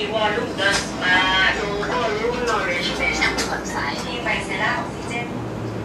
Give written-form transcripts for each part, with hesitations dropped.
volume does low volume nourishment ที่ไบเซล่าออกซิเจน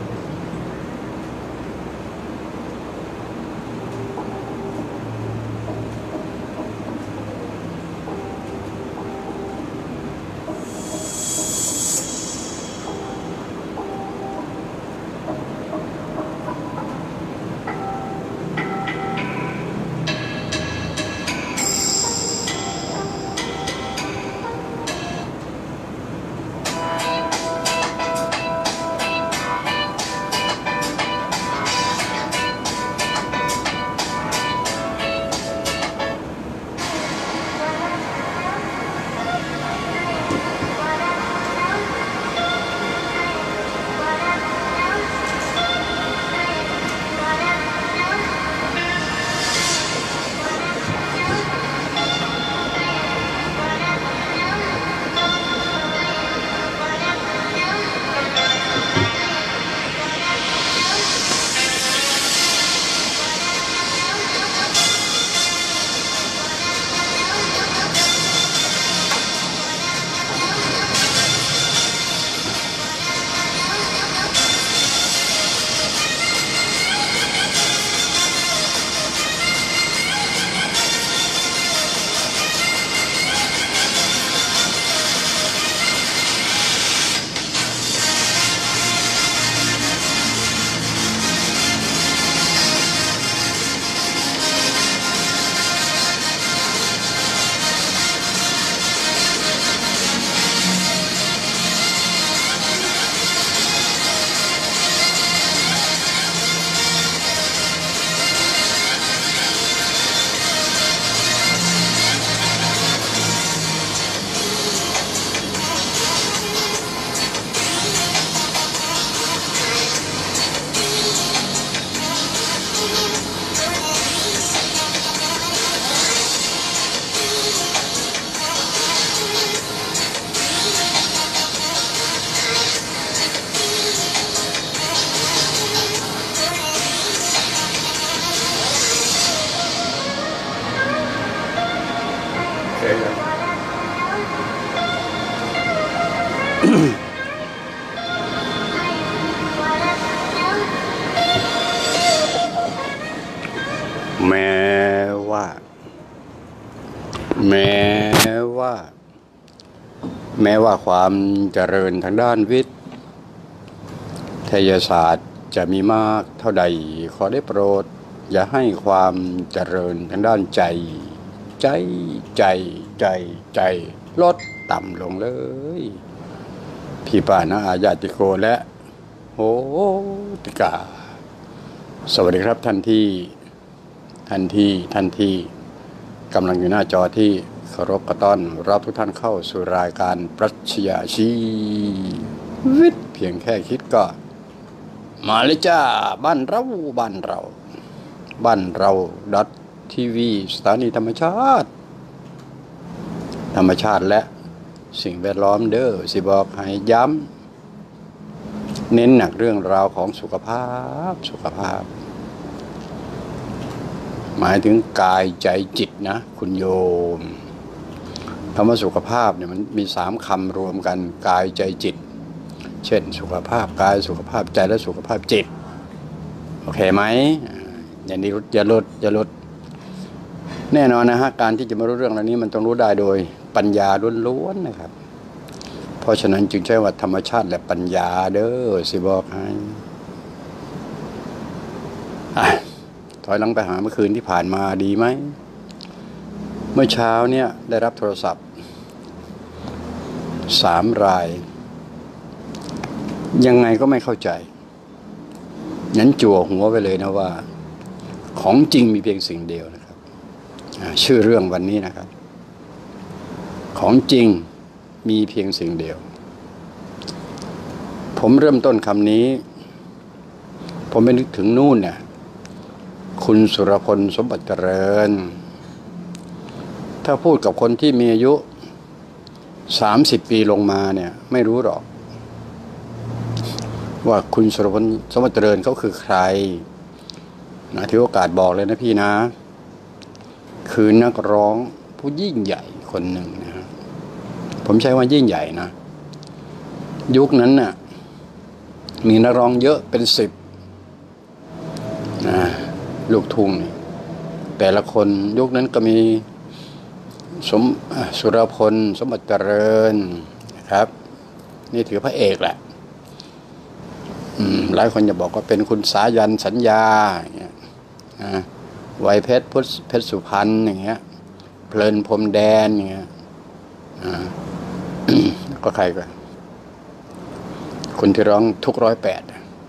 แม้ว่าแม้ว่าแม้ว่าความเจริญทางด้านวิทยาศาสตร์จะมีมากเท่าใดขอได้โปรดอย่าให้ความเจริญทางด้านใจลดต่ำลงเลยพี่ป้าน้าอาญาติโกและโหติกาสวัสดีครับท่านที่กำลังอยู่หน้าจอที่เคารพกระต้อนรับทุกท่านเข้าสู่รายการปรัชญาชีวิตเพียงแค่คิดก็มาเลยจ้าบ้านเราทีวีสถานีธรรมชาติและสิ่งแวดล้อมเด้อสิบอกให้ย้ำเน้นหนักเรื่องราวของสุขภาพหมายถึงกายใจจิตนะคุณโยมคำว่าสุขภาพเนี่ยมันมี3คำรวมกันกายใจจิตเช่นสุขภาพกายสุขภาพใจและสุขภาพจิตโอเคไหมอย่าลดแน่นอนนะฮะการที่จะมารู้เรื่องเหล่านี้มันต้องรู้ได้โดยปัญญาล้วนๆนะครับเพราะฉะนั้นจึงใช้ว่าธรรมชาติและปัญญาเด้อสิบอกให้ถอยหลังไปหาเมื่อคืนที่ผ่านมาดีไหมเมื่อเช้าเนี่ยได้รับโทรศัพท์3 รายยังไงก็ไม่เข้าใจงั้นจั่วหัวไปเลยนะว่าของจริงมีเพียงสิ่งเดียวนะครับชื่อเรื่องวันนี้นะครับของจริงมีเพียงสิ่งเดียวผมเริ่มต้นคำนี้ผมไปนึกถึงนู่นเนี่ยคุณสุรพลสมบัติเจริญถ้าพูดกับคนที่มีอายุ30 ปีลงมาเนี่ยไม่รู้หรอกว่าคุณสุรพลสมบัติเจริญเขาคือใครนะถือโอกาสบอกเลยนะพี่นะคือนักร้องผู้ยิ่งใหญ่คนหนึ่งนะผมใช้ว่ายิ่งใหญ่นะยุคนั้นน่ะมีนักร้องเยอะเป็น10นะลูกทุ่งนี่แต่ละคนยุคนั้นก็มีสุรพลสมบัติเจริญนะครับนี่ถือพระเอกแหละหลายคนจะบอกว่าเป็นคุณสายันสัญญาอย่างเงี้ยไวยเพชรสุพรรณอย่างเงี้ยเพลินพรมแดนอย่างเงี้ยก็ใครกันคนที่ร้องทุก108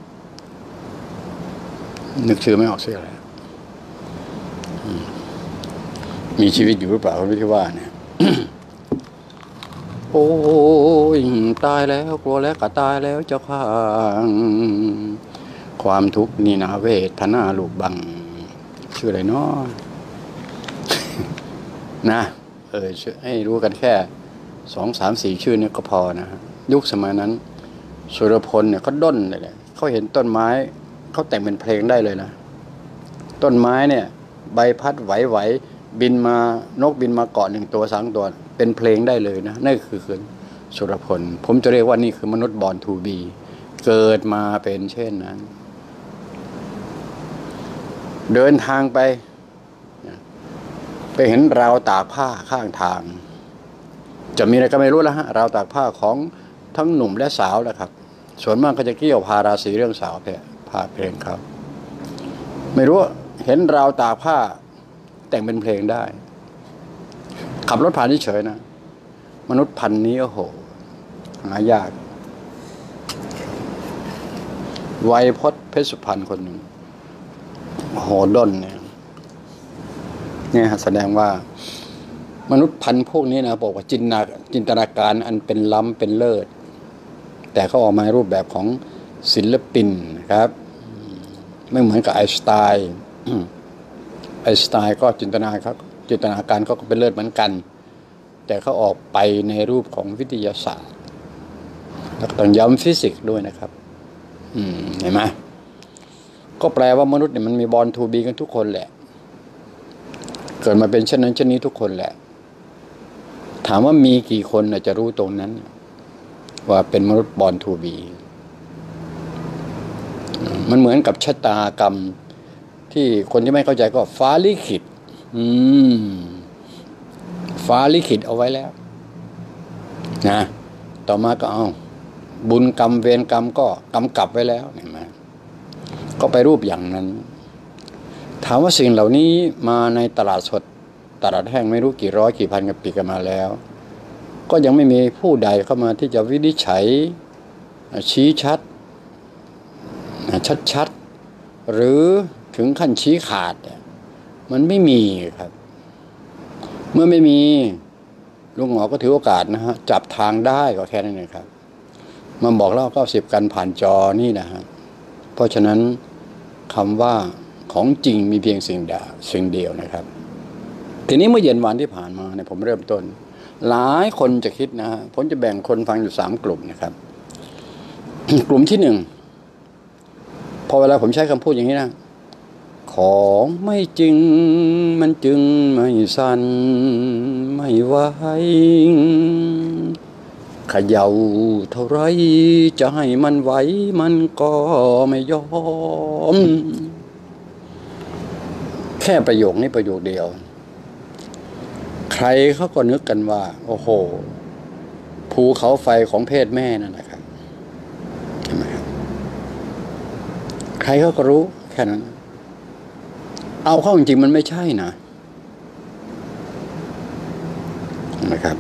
นึกชื่อไม่ออกเสียอะไรมีชีวิตอยู่หรือเปล่าไม่ที่ว่าเนี่ย โอ้ยตายแล้วกลัวแล้วก็ตายแล้วเจ้าข้าความทุกข์นี่นาเวทนาลูกบังชื่ออะไรเนาะ นะให้รู้กันแค่2 3 4ชื่อนี้ก็พอนะยุคสมัยนั้นสุรพลเนี่ยเขาด้นเลยแหละเขาเห็นต้นไม้เขาแต่งเป็นเพลงได้เลยนะต้นไม้เนี่ยใบพัดไหวบินมานกบินมาเกาะ1 ตัว3 ตัวเป็นเพลงได้เลยนะนั่นคือสุรพลผมจะเรียกว่านี่คือมนุษย์บอร์นทูบีเกิดมาเป็นเช่นนั้นเดินทางไปเห็นราวตากผ้าข้างทางจะมีอะไรก็ไม่รู้แล้วฮะราวตากผ้าของทั้งหนุ่มและสาวนะครับส่วนมากก็จะเกี่ยวพาราศีเรื่องสาวผ้าเพลงเขาไม่รู้เห็นราวตากผ้าแต่งเป็นเพลงได้ขับรถผ่านเฉยๆนะมนุษย์พันธุ์นี้โอ้โหหายากไวยพจน์เพชรสุพรรณคนหนึ่งโหด้นเนี่ยแสดงว่ามนุษย์พันธุ์พวกนี้นะบอกว่าจินตนาการอันเป็นล้ำเป็นเลิศแต่เขาออกมารูปแบบของศิลปินนะครับไม่เหมือนกับไอน์สไตน์ก็จินตนาการเขาก็เป็นเลิศเหมือนกันแต่เขาออกไปในรูปของวิทยาศาสตร์แล้วก็ต้องย้ำฟิสิกส์ด้วยนะครับเห็นไหมก็แปลว่ามนุษย์เนี่ยมันมีบอร์นทูบีกันทุกคนแหละเกิดมาเป็นเช่นนั้นเช่นนี้ทุกคนแหละถามว่ามีกี่คนจะรู้ตรงนั้นว่าเป็นมนุษย์บอร์นทูบีมันเหมือนกับชะตากรรมที่คนที่ไม่เข้าใจก็ฟ้าลิขิตฟ้าลิขิตเอาไว้แล้วนะต่อมาก็เอาบุญกรรมเวรกรรมก็กำกับไว้แล้วเห็นไหมก็ไปรูปอย่างนั้นถามว่าสิ่งเหล่านี้มาในตลาดสดตลาดแห้งไม่รู้กี่ร้อยกี่พันกับปีกันมาแล้วก็ยังไม่มีผู้ใดเข้ามาที่จะวินิจฉัยชี้ชัดหรือถึงขั้นชี้ขาดมันไม่มีครับเมื่อไม่มีลุงหมอก็ถือโอกาสนะฮะจับทางได้ก็แค่นั้นเองครับมาบอกเล่า90กันผ่านจอนี่นะฮะเพราะฉะนั้นคำว่าของจริงมีเพียงสิ่งเดียวนะครับทีนี้เมื่อเย็นวันที่ผ่านมาเนี่ยผมเริ่มต้นหลายคนจะคิดนะฮะผมจะแบ่งคนฟังอยู่3 กลุ่มนะครับ กลุ่มที่1พอเวลาผมใช้คำพูดอย่างนี้นะของไม่จริงมันจึงไม่สั่นไม่ไหวเขย่าเท่าไรจะให้มันไหวมันก็ไม่ยอมแค่ประโยคนี้ประโยคเดียวใครเขาก็นึกกันว่าโอ้โหภูเขาไฟของเพศแม่นั่นนะครับใช่ไหมครับใครเขาก็รู้แค่นั้นเอาเข้าจริงๆมันไม่ใช่นะครับ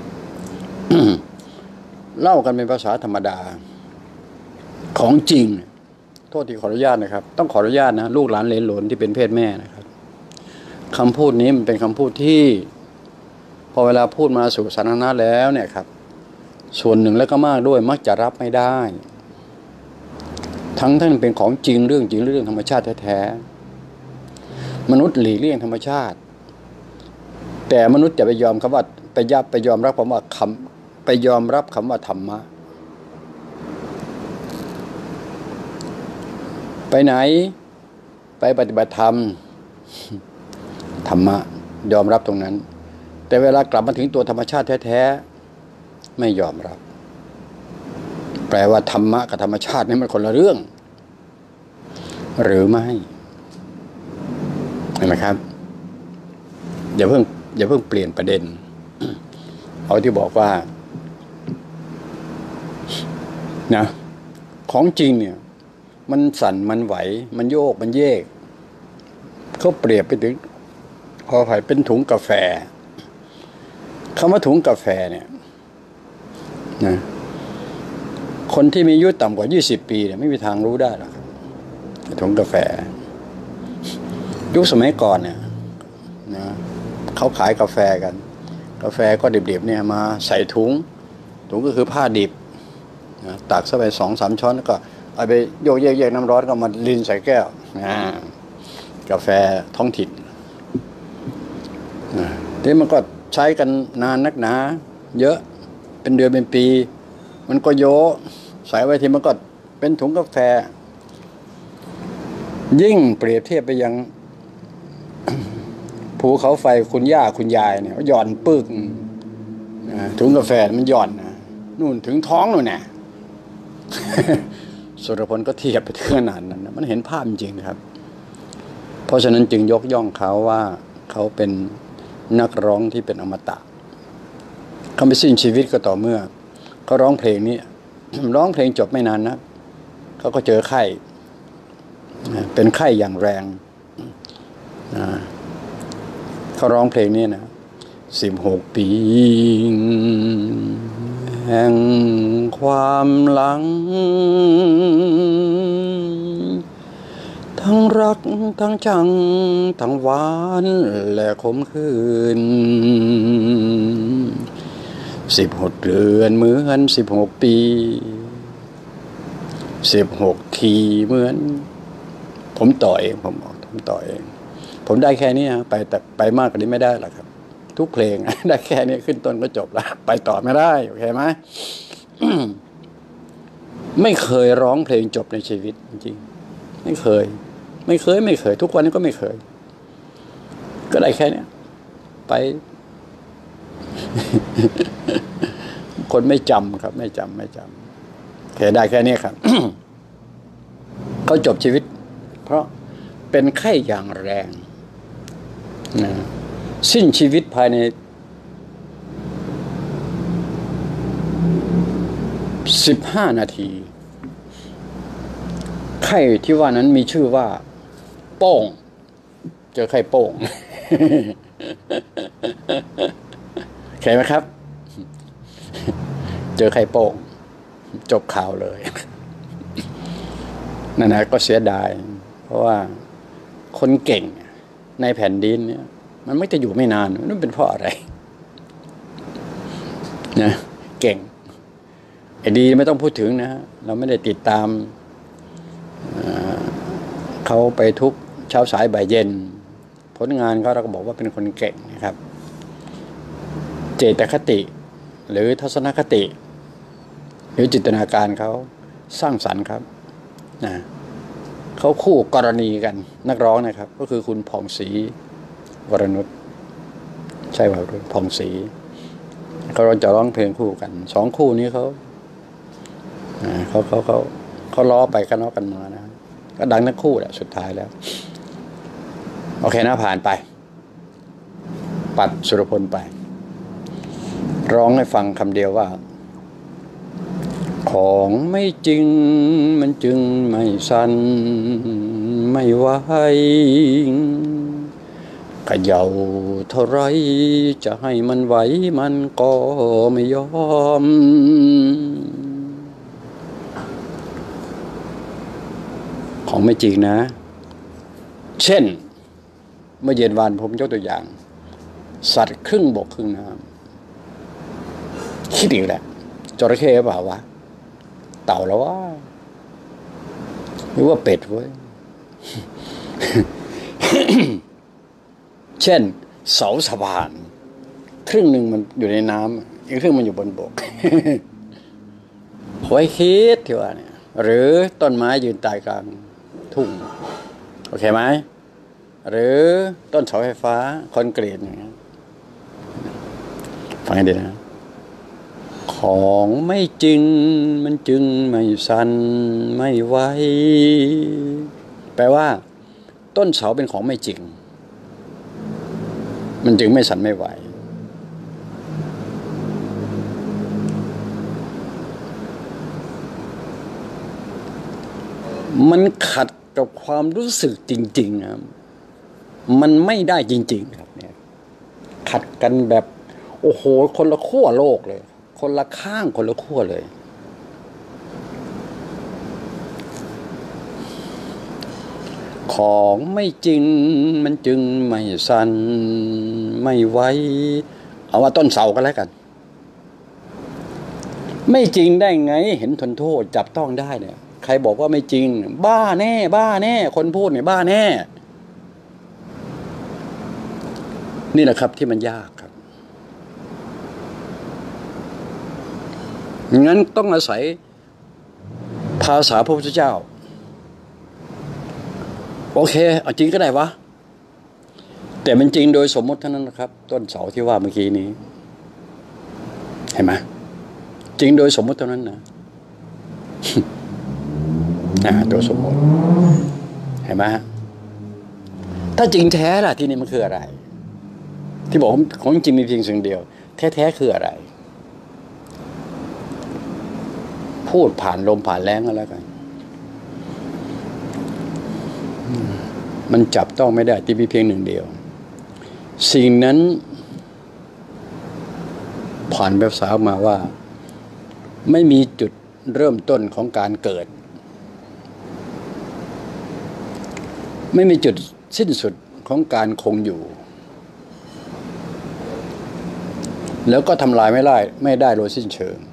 เล่ากันเป็นภาษาธรรมดาของจริงโทษที่ขออนุญาตนะครับต้องขออนุญาตนะลูกหลานเหลนหลนที่เป็นเพศแม่นะครับคำพูดนี้มันเป็นคำพูดที่พอเวลาพูดมาสู่สาธารณะแล้วเนี่ยครับส่วนหนึ่งแล้วก็มากด้วยมักจะรับไม่ได้ทั้งเป็นของจริงเรื่องจริงเรื่องธรรมชาติแท้ๆมนุษย์หลีกเลี่ยงธรรมชาติแต่มนุษย์จะไปยอมคำว่าไปยอมรับคำว่าไปยอมรับคำว่าธรรมะไปไหนไปปฏิบัติธรรมธรรมะยอมรับตรงนั้นแต่เวลากลับมาถึงตัวธรรมชาติแท้ไม่ยอมรับแปลว่าธรรมะกับธรรมชาตินี่มันคนละเรื่องหรือไม่เห็นไหมครับอย่าเพิ่งเปลี่ยนประเด็นเอาที่บอกว่านะของจริงเนี่ยมันสั่นมันไหวมันโยกมันเยกเขาเปรียบไปถึงพอภัยเป็นถุงกาแฟคำว่าถุงกาแฟเนี่ยนะคนที่มีอายุต่ำกว่า20 ปีเนี่ยไม่มีทางรู้ได้หรอกถุงกาแฟยุคสมัยก่อนเนี่ยนะเขาขายกาแฟกันกาแฟก็ดิบๆเนี่ยมาใส่ถุงก็คือผ้าดิบนะตักเข้าไป2-3 ช้อนแล้วก็เอาไปโยกเยกน้ำร้อนก็มาลินใส่แก้วกาแฟท้องถิ่นที่มันก็ใช้กันนานนักหนาเยอะเป็นเดือนเป็นปีมันก็โยใส่ไว้ทีมันก็เป็นถุงกาแฟยิ่งเปรียบเทียบไปยัง ภูเขาไฟคุณย่าคุณยายเนี่ยหย่อนปึกถุงกาแฟมันหย่อนนู่นถึงท้องนู่นน่ะ สุรพลก็เทียบไปถึงขนาดนั้นมันเห็นภาพจริงครับเพราะฉะนั้นจึงยกย่องเขาว่าเขาเป็นนักร้องที่เป็นอมตะเขาไม่สิ้นชีวิตก็ต่อเมื่อเขาร้องเพลงนี้ ร้องเพลงจบไม่นานนะเขาก็เจอไข้เป็นไข้อย่างแรงเขาร้องเพลงนี้นะ16 ปีแห่งความหลังทั้งรักทั้งจังทั้งหวานและขมขื่น16 เดือนเหมือน16 ปี16 ทีเหมือนผมต่อเองผมต่อเองผมได้แค่นี้แต่ไปมากกว่านี้ไม่ได้หรอกครับทุกเพลง ได้แค่นี้ขึ้นต้นก็จบแล้วไปต่อไม่ได้โอเคไหม ไม่เคยร้องเพลงจบในชีวิตจริงๆไม่เคยทุกวันนี้ก็ไม่เคยก็ได้แค่นี้ไป คนไม่จำครับไม่จำแค่ได้แค่นี้ครับ เขาจบชีวิตเพราะเป็นไข้อย่างแรงนะสิ้นชีวิตภายใน15 นาทีไข้ที่ว่านั้นมีชื่อว่าโป้งเจอไข้โป้ง เห็นไหมครับเจอไข้โป้งจบข่าวเลยนั่นนะก็เสียดายเพราะว่าคนเก่งในแผ่นดินเนี่ยมันไม่จะอยู่ไม่นานนั่นเป็นเพราะอะไรนะเก่งไอ้ดีไม่ต้องพูดถึงนะเราไม่ได้ติดตามเขาไปทุกเช้าสายบ่ายเย็นผลงานเขาเราก็บอกว่าเป็นคนเก่งนะครับเจตคติหรือทัศนคติหรือจินตนาการเขาสร้างสรรค์ครับนะเขาคู่กรณีกันนักร้องนะครับก็คือคุณผ่องศรีวรนุชใช่ป่ะผ่องศรีเขาจะร้องเพลงคู่กัน2 คู่นี้เขาล้อไปกันล้อกันมานะก็ดังทั้งคู่แหละสุดท้ายแล้วโอเคนะผ่านไปปัดสุรพลไปร้องให้ฟังคำเดียวว่าของไม่จริงมันจึงไม่สั่นไม่ไหวเขย่าเท่าไรจะให้มันไหวมันก็ไม่ยอมของไม่จริงนะเช่นเมื่อเย็นวานผมยกตัวอย่างสัตว์ครึ่งบกครึ่งน้ำคิดอีกแหละจระเข้เปล่าวะเต่าแล้ววะหรือว่าเป็ดเว้ย เช่นเสาสะพานครึ่งหนึ่งมันอยู่ในน้ำอีกครึ่งมันอยู่บนบก หวยคิดที่ว่าเนี่ยหรือต้นไม้ยืนตายกลางทุ่งโอเคไหมหรือต้นเสาไฟฟ้าคอนกรีตอย่างเงี้ยฟังให้ดีนะขของไม่จริงมันจึงไม่สั่นไม่ไหวแปลว่าต้นเสาเป็นของไม่จริงมันจึงไม่สั่นไม่ไหวมันขัดกับความรู้สึกจริงๆครับมันไม่ได้จริงๆครับเนี่ยขัดกันแบบโอ้โหคนละขั้วโลกเลยคนละข้างคนละขั้วเลยของไม่จริงมันจึงไม่สั่นไม่ไหวเอาว่าต้นเสาก็แล้วกันไม่จริงได้ไงเห็นทนโทษจับต้องได้เนี่ยใครบอกว่าไม่จริงบ้าแน่บ้าแน่คนพูดเนี่ยบ้าแน่นี่แหละครับที่มันยากครับงั้นต้องอาศัยภาษาพระพุทธเจ้าโอเคเอาจริงก็ได้วะแต่มันจริงโดยสมมติเท่านั้นนะครับต้นเสาที่ว่าเมื่อกี้นี้เห็นไหมจริงโดยสมมติเท่านั้นนะ ตัวสมมติเห็นไหมถ้าจริงแท้ล่ะที่นี่มันคืออะไรที่บอกของจริงมีเพียงสิ่งเดียวแท้ๆคืออะไรพูดผ่านลมผ่านแรงก็แล้วกันมันจับต้องไม่ได้ที่มีเพียงหนึ่งเดียวสิ่งนั้นผ่านภาษามาว่าไม่มีจุดเริ่มต้นของการเกิดไม่มีจุดสิ้นสุดของการคงอยู่แล้วก็ทำลายไม่ได้โดยสิ้นเชิง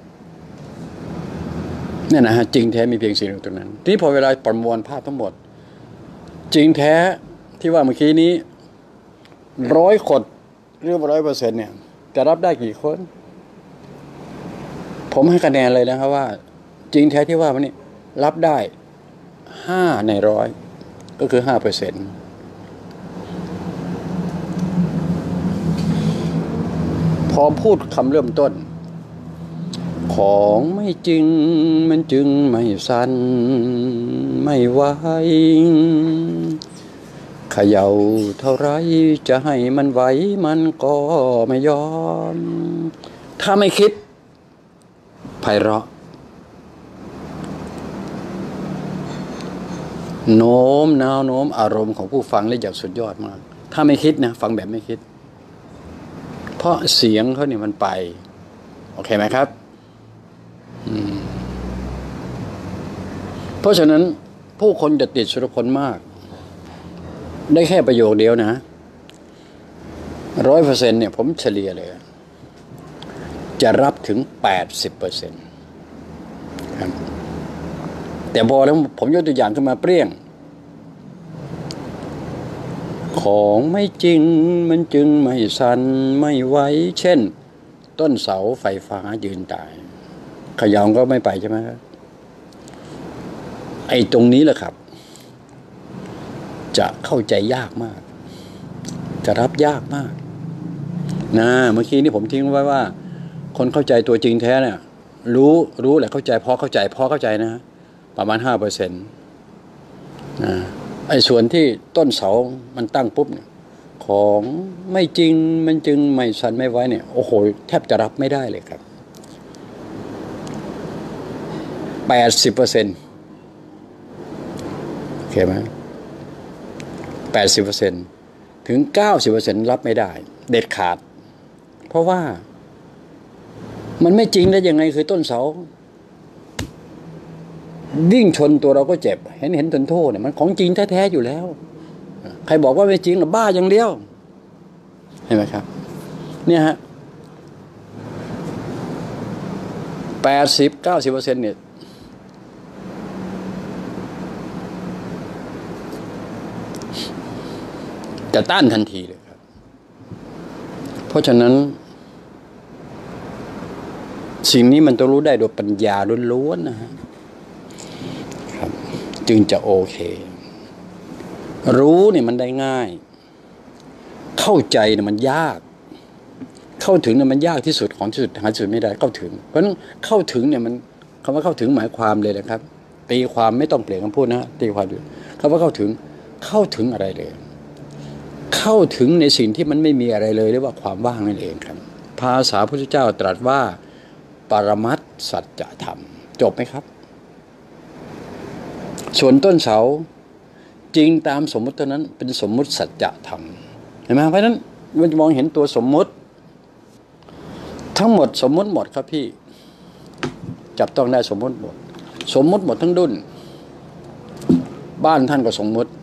เนี่ยนะฮะจริงแท้มีเพียงสิ่งเดียวตรงนั้นทีนี้พอเวลาประมวลภาพทั้งหมดจริงแท้ที่ว่าเมื่อกี้นี้100 คนหรือ 100% เนี่ยจะรับได้กี่คนผมให้คะแนนเลยนะครับว่าจริงแท้ที่ว่ามันนี่รับได้5 ใน 100ก็คือ 5% พอพูดคำเริ่มต้นของไม่จริงมันจึงไม่สั่นไม่ไหวเขย่าเท่าไรจะให้มันไหวมันก็ไม่ยอมถ้าไม่คิดไพเราะโน้มน้าวโน้มอารมณ์ของผู้ฟังได้อย่างสุดยอดมากถ้าไม่คิดนะฟังแบบไม่คิดเพราะเสียงเขาเนี่ยมันไปโอเคไหมครับเพราะฉะนั้นผู้คนจะติดสุรพลมากได้แค่ประโยคเดียวนะ 100% เนี่ยผมเฉลี่ยเลยจะรับถึง 80% ครับแต่พอแล้วผมยกตัวอย่างขึ้นมาเปรี้ยงของไม่จริงมันจึงไม่สั่นไม่ไหวเช่นต้นเสาไฟฟ้ายืนตายขยองก็ไม่ไปใช่ไหมครับไอ้ตรงนี้แหละครับจะเข้าใจยากมากจะรับยากมากนะเมื่อกี้นี่ผมทิ้งไว้ว่าคนเข้าใจตัวจริงแท้เนี่ยรู้แหละเข้าใจพอเข้าใจนะประมาณ 5% นะไอ้ส่วนที่ต้นเสามันตั้งปุ๊บเนี่ยของไม่จริงมันจึงไม่สั่นไม่ไหวเนี่ยโอ้โหแทบจะรับไม่ได้เลยครับ 80% โอเคไหม 80% ถึง 90% รับไม่ได้เด็ดขาดเพราะว่ามันไม่จริงได้ยังไงคือต้นเสาวิ่งชนตัวเราก็เจ็บเห็นทนโทษเนี่ยมันของจริงแท้ๆอยู่แล้วใครบอกว่าไม่จริงหรอบ้าอย่างเดียวเห็นไหมครับเนี่ยฮะ 80-90% เนี่ยจะต้านทันทีเลยครับเพราะฉะนั้นสิ่งนี้มันต้องรู้ได้โดยปัญญาล้วนๆนะฮะครับจึงจะโอเครู้เนี่ยมันได้ง่ายเข้าใจเนี่ยมันยากเข้าถึงเนี่ยมันยากที่สุดของที่สุดหาที่สุดไม่ได้เข้าถึงเพราะฉะนั้นเข้าถึงเนี่ยมันคำว่าเข้าถึงหมายความเลยนะครับตีความไม่ต้องเปลี่ยนคำพูดนะตีความดูคำว่าเข้าถึงอะไรเลยเข้าถึงในสิ่งที่มันไม่มีอะไรเลยเรียกว่าความว่างนั่นเองครับภาษาพุทธเจ้าตรัสว่าปรมัตถสัจธรรมจบไหมครับส่วนต้นเสาจริงตามสมมุติเท่านั้นเป็นสมมุติสัจธรรมเห็นไหมเพราะฉะนั้นมันจะมองเห็นตัวสมมุติทั้งหมดสมมุติหมดครับพี่จับต้องได้สมมุติหมดทั้งดุนบ้านท่านก็สมมุติ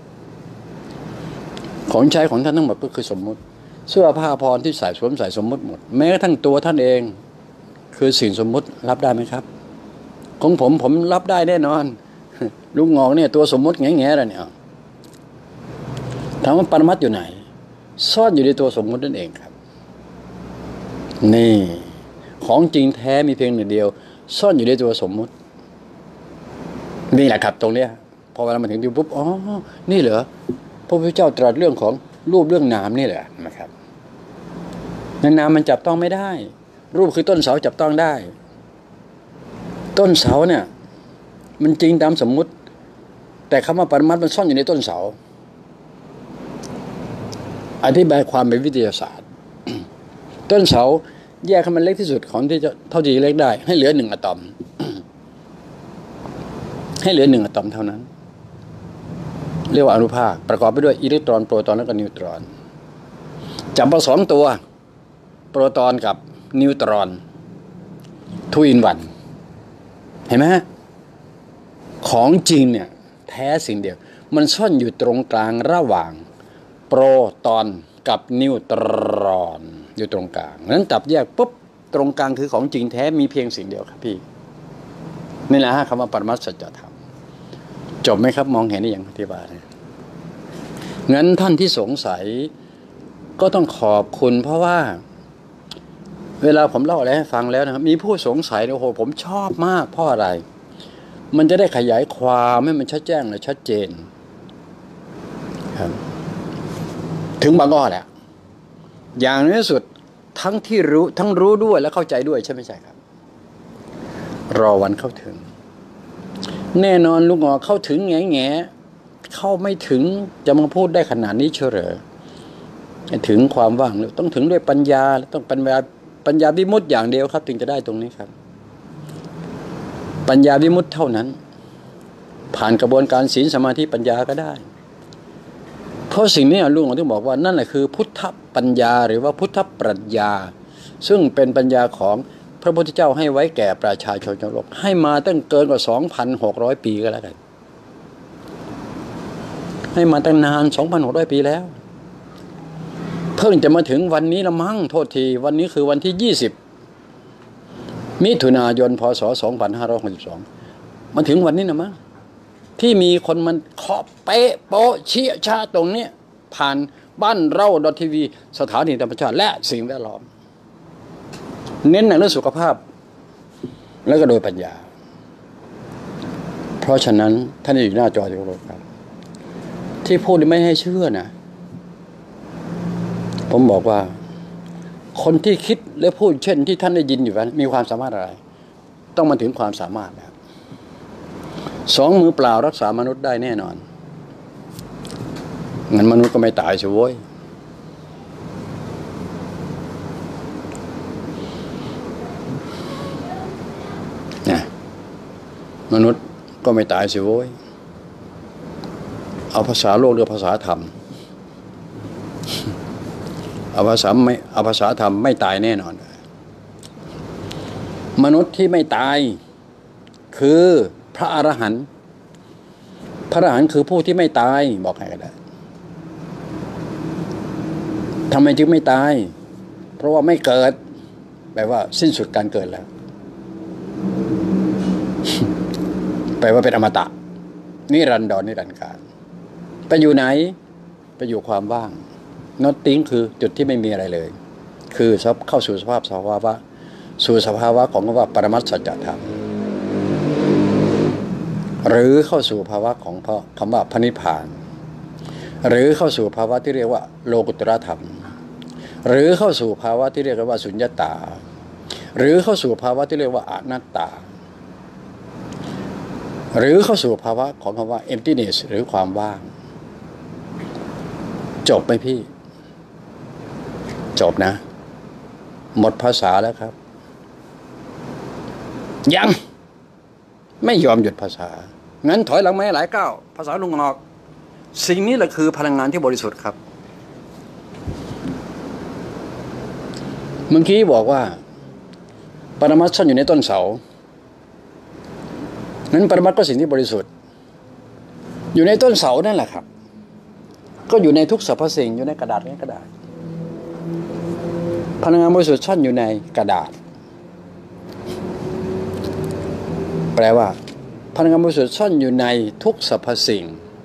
ของใช้ของท่านทั้งหมดก็คือสมมุติเสื้อผ้าพรที่ใส่สวมใส่สมมุติหมดแม้กระทั่งตัวท่านเองคือสิ่งสมมุติรับได้ไหมครับของผมรับได้แน่นอนลูกงอกเนี่ยตัวสมมุติแง่ๆแล้วเนี่ยถามว่าปรมัตถ์อยู่ไหนซ่อนอยู่ในตัวสมมุตินั่นเองครับนี่ของจริงแท้มีเพียงหนึ่งเดียวซ่อนอยู่ในตัวสมมุตินี่แหละครับตรงเนี้ยพอเวลามาถึงดูปุ๊บอ๋อนี่เหรอพระพุทธเจ้าตรัสเรื่องของรูปเรื่องนามนี่แหละนะครับนามมันจับต้องไม่ได้รูปคือต้นเสาจับต้องได้ต้นเสาเนี่ยมันจริงตามสมมุติแต่คำว่าปรมัตถ์มันซ่อนอยู่ในต้นเสาอธิบายความเป็นวิทยาศาสตร์ ต้นเสาแยกให้มันเล็กที่สุดของที่จะเท่าที่เล็กได้ให้เหลือ1 อะตอม ให้เหลือ1 อะตอมเท่านั้นเรียกว่าอนุภาคประกอบไปด้วยอิเล็กตรอนโปรตอนและก็นิวตรอนจับมา2 ตัวโปรตอนกับนิวตรอน2 in 1เห็นไหมฮะของจริงเนี่ยแท้สิ่งเดียวมันซ่อนอยู่ตรงกลางระหว่างโปรตอนกับนิวตรอนอยู่ตรงกลางนั้นจับแยกปุ๊บตรงกลางคือของจริงแท้มีเพียงสิ่งเดียวครับพี่นี่แหละฮะคำว่าปรมัตถสัจธรรมจบไหมครับมองเห็นได้อย่างอธิบายงั้นท่านที่สงสัยก็ต้องขอบคุณเพราะว่าเวลาผมเล่าอะไรให้ฟังแล้วนะครับมีผู้สงสัยโอ้โหผมชอบมากเพราะอะไรมันจะได้ขยายความให้มันชัดแจ้งและชัดเจนครับถึงบางอ้อแหละอย่างน้อยที่สุดทั้งที่รู้ทั้งรู้ด้วยและเข้าใจด้วยใช่ไม่ใช่ครับรอวันเข้าถึงแน่นอนลูกงอเข้าถึงแง่เข้าไม่ถึงจะมาพูดได้ขนาดนี้เฉลยถึงความว่างต้องถึงด้วยปัญญาต้องปัญญาวิมุตติอย่างเดียวครับถึงจะได้ตรงนี้ครับปัญญาวิมุตติเท่านั้นผ่านกระบวนการศีลสมาธิปัญญาก็ได้เพราะสิ่งนี้ลุงต้องบอกว่านั่นแหละคือพุทธปัญญาหรือว่าพุทธปรัชญาซึ่งเป็นปัญญาของพระพุทธเจ้าให้ไว้แก่ประชาชนชาวโลกให้มาตั้งเกินกว่า 2,600 ปีก็แล้วกันให้มาตั้งนาน 2,600 ปีแล้วเพิ่งจะมาถึงวันนี้ละมั้งโทษทีวันนี้คือวันที่20 มิถุนายน พ.ศ. 2562มาถึงวันนี้นะมั้งที่มีคนมันเคาะเป๊ะโป๊ะเชี่ยชาตรงนี้ผ่านบ้านเราทีวีสถานีธรรมชาติและสิ่งแวดล้อมเน้นในเรื่องสุขภาพแล้วก็โดยปัญญาเพราะฉะนั้นท่านอยู่หน้าจอที่เคารพครับที่พูดไม่ให้เชื่อนะผมบอกว่าคนที่คิดและพูดเช่นที่ท่านได้ยินอยู่นั้นมีความสามารถอะไรต้องมาถึงความสามารถนะครับ2 มือเปล่ารักษามนุษย์ได้แน่นอนงั้นมนุษย์ก็ไม่ตายเฉยโว้ยนะมนุษย์ก็ไม่ตายเฉยโว้ยเอาภาษาโลกหรือภาษาธรรมเอาภาษาธรรมไม่ตายแน่นอนมนุษย์ที่ไม่ตายคือพระอรหันต์พระอรหันต์คือผู้ที่ไม่ตายบอกให้ก็ได้ทำไมจึงไม่ตายเพราะว่าไม่เกิดแปลว่าสิ้นสุดการเกิดแล้วแปลว่าเป็นอมตะนิรันดรนิรันดร์การไปอยู่ไหนไปอยู่ความว่างnothing คือจุดที่ไม่มีอะไรเลยคือเข้าสู่สภาพสู่สภาวะของคำว่าปรมัตถสัจธรรมหรือเข้าสู่ภาวะของคำว่าพระนิพพานหรือเข้าสู่ภาวะที่เรียกว่าโลกุตตรธรรมหรือเข้าสู่ภาวะที่เรียกว่าสุญญตาหรือเข้าสู่ภาวะที่เรียกว่าอนัตตาหรือเข้าสู่ภาวะของคำว่า emptiness หรือความว่างจบไหมพี่จบนะหมดภาษาแล้วครับยังไม่ยอมหยุดภาษางั้นถอยหลังไม่หลายก้าวภาษาลุงออกสิ่งนี้แหละคือพลังงานที่บริสุทธิ์ครับเมื่อกี้บอกว่าปรมัตถ์ซ่อนอยู่ในต้นเสานั้นปรมัตถ์ก็สิ่งที่บริสุทธิ์อยู่ในต้นเสานั่นแหละครับก็อยู่ในทุกสรรพสิ่งอยู่ในกระดาษพลังงานบริสุทธิ์ซ่อนอยู่ในกระดาษแปลว่าพลังงานบริสุทธิ์ซ่อนอยู่ในทุกสรรพสิ่ง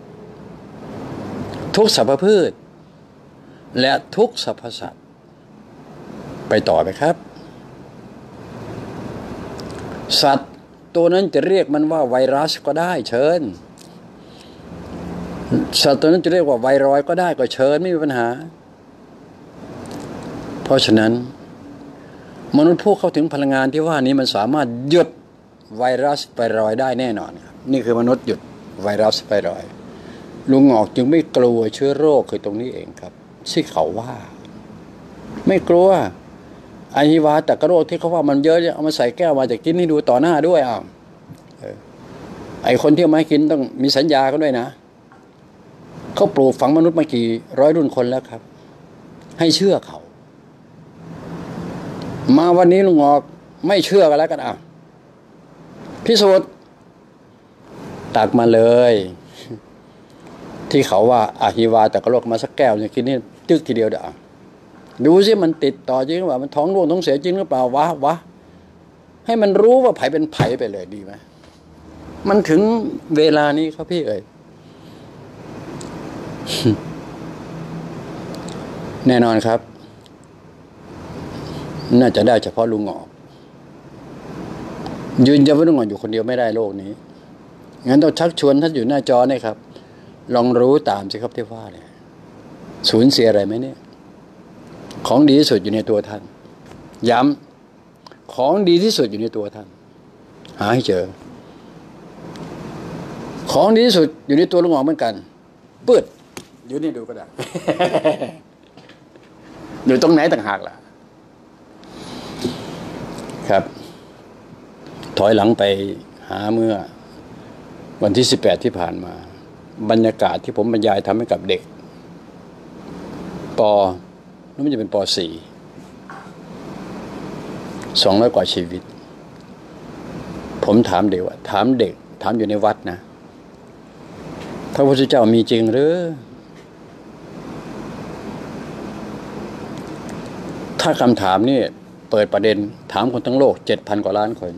ทุกสรรพพืชและทุกสรรพสัตว์ไปต่อไหมครับสัตว์ตัวนั้นจะเรียกมันว่าไวรัสก็ได้เชิญสัตว์ตัวนั้นจะเรียกว่าไวรอยด์ก็ได้ก็เชิญไม่มีปัญหาเพราะฉะนั้นมนุษย์ผู้เข้าถึงพลังงานที่ว่านี้มันสามารถหยุดไวรัสไวรอยด์ได้แน่นอนครับนี่คือมนุษย์หยุดไวรัสไวรอยด์ลุงหงอกจึงไม่กลัวเชื้อโรคคือตรงนี้เองครับที่เขาว่าไม่กลัวอหิวาตกโรคที่เขาว่ามันเยอะเอามาใส่แก้วมาจะกินให้ดูต่อหน้าด้วยไอคนที่เอามาให้กินต้องมีสัญญากันด้วยนะเขาปลูกฝังมนุษย์มากี่ร้อยรุ่นคนแล้วครับให้เชื่อเขามาวันนี้ลุงงอกไม่เชื่อกันแล้วกันพิสูจน์ตักมาเลยที่เขาว่าอหิวาตกโรคมาสักแก้วจะกินนี่จึกทีเดียวดูสิมันติดต่อจริงหรือเปล่ามันท้องร่วงท้องเสียจริงหรือเปล่าวะให้มันรู้ว่าไผเป็นไผไปเลยดีไหมมันถึงเวลานี้ครับพี่เอ๋ย แน่นอนครับน่าจะได้เฉพาะลุงหงอกยืนยันว่าลุงหงอกอยู่คนเดียวไม่ได้โลกนี้งั้นต้องชักชวนท่านอยู่หน้าจอเนี่ยครับลองรู้ตามสิครับที่ว่าเนี่ยสูญเสียอะไรไหมเนี่ยของดีที่สุดอยู่ในตัวท่านย้ำของดีที่สุดอยู่ในตัวท่านหาให้เจอของดีที่สุดอยู่ในตัวลุงหงอกเหมือนกันเปิดอยู่นี่ดูก็ได้ อยู่ตรงไหนต่างหากล่ะครับถอยหลังไปหาเมื่อวันที่18ที่ผ่านมาบรรยากาศที่ผมบรรยายทำให้กับเด็กนั่นมันจะเป็นป.4 200 กว่าชีวิตผมถามเด็กถามอยู่ในวัดนะพระพุทธเจ้ามีจริงหรือถ้าคำถามนี่เปิดประเด็นถามคนทั้งโลก 7,000 กว่าล้านคน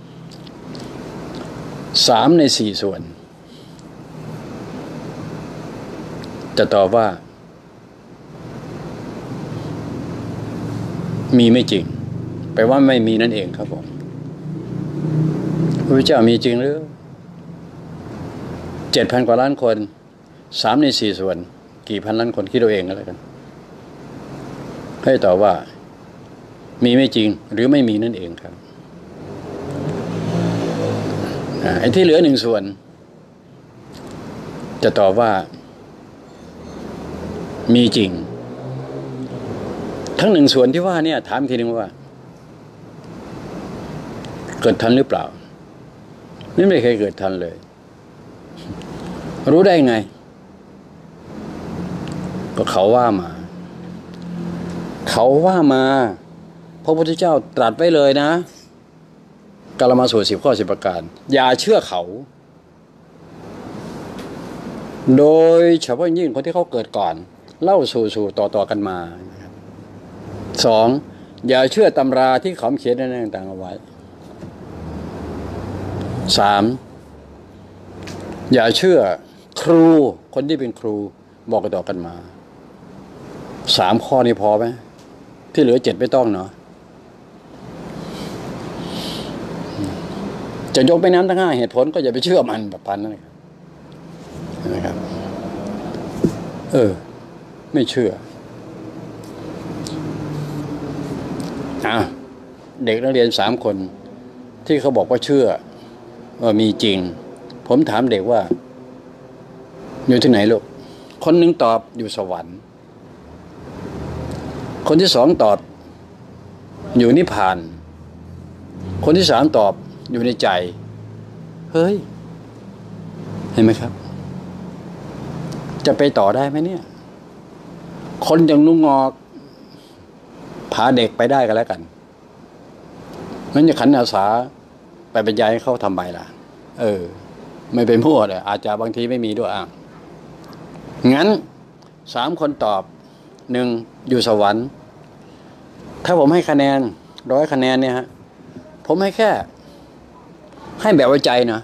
3 ใน 4 ส่วนจะตอบว่ามีไม่จริงแปลว่าไม่มีนั่นเองครับผมพระพุทธเจ้ามีจริงหรือ 7,000 กว่าล้านคน3 ใน 4 ส่วนกี่พันล้านคนคิดเอาเองก็แล้วกันให้ตอบว่ามีไม่จริงหรือไม่มีนั่นเองครับไอ้ที่เหลือ1 ส่วนจะตอบว่ามีจริงทั้ง1 ส่วนที่ว่าเนี่ยถามทีนึงว่าเกิดทันหรือเปล่าไม่เคยเกิดทันเลยรู้ได้ไงก็เขาว่ามาพระพุทธเจ้าตรัสไว้เลยนะกาลมาสูตร10 ข้อ 10 ประการอย่าเชื่อเขาโดยเฉพาะยิ่งคนที่เขาเกิดก่อนเล่าสู่ต่อกันมา 2. อย่าเชื่อตำราที่เขาเขียนในต่างๆเอาไว้ 3. อย่าเชื่อครูคนที่เป็นครูบอกต่อกันมา3 ข้อนี้พอไหมที่เหลือ7ไม่ต้องเนาะจะยกไปน้ำทั้ง5เหตุผลก็อย่าไปเชื่อมันแบบพันนั่นนะครับไม่เชื่อเด็กนักเรียน3 คนที่เขาบอกว่าเชื่อว่ามีจริงผมถามเด็กว่าอยู่ที่ไหนลูกคนหนึ่งตอบอยู่สวรรค์คนที่2ตอบอยู่นิพพานคนที่3ตอบอยู่ในใจเฮ้ยเห็นไหมครับจะไปต่อได้ไหมเนี่ยคนอย่างลุงงอกพาเด็กไปได้กันแล้วกันงั้นจะขันอาสาไปบรรยายให้เขาทำไมล่ะไม่ไปมั่วเลยอาจจะบางทีไม่มีด้วยงั้น3 คนตอบ1อยู่สวรรค์ถ้าผมให้คะแนน100 คะแนนเนี่ยฮะผมให้แค่ให้แบบไว้ใจนะ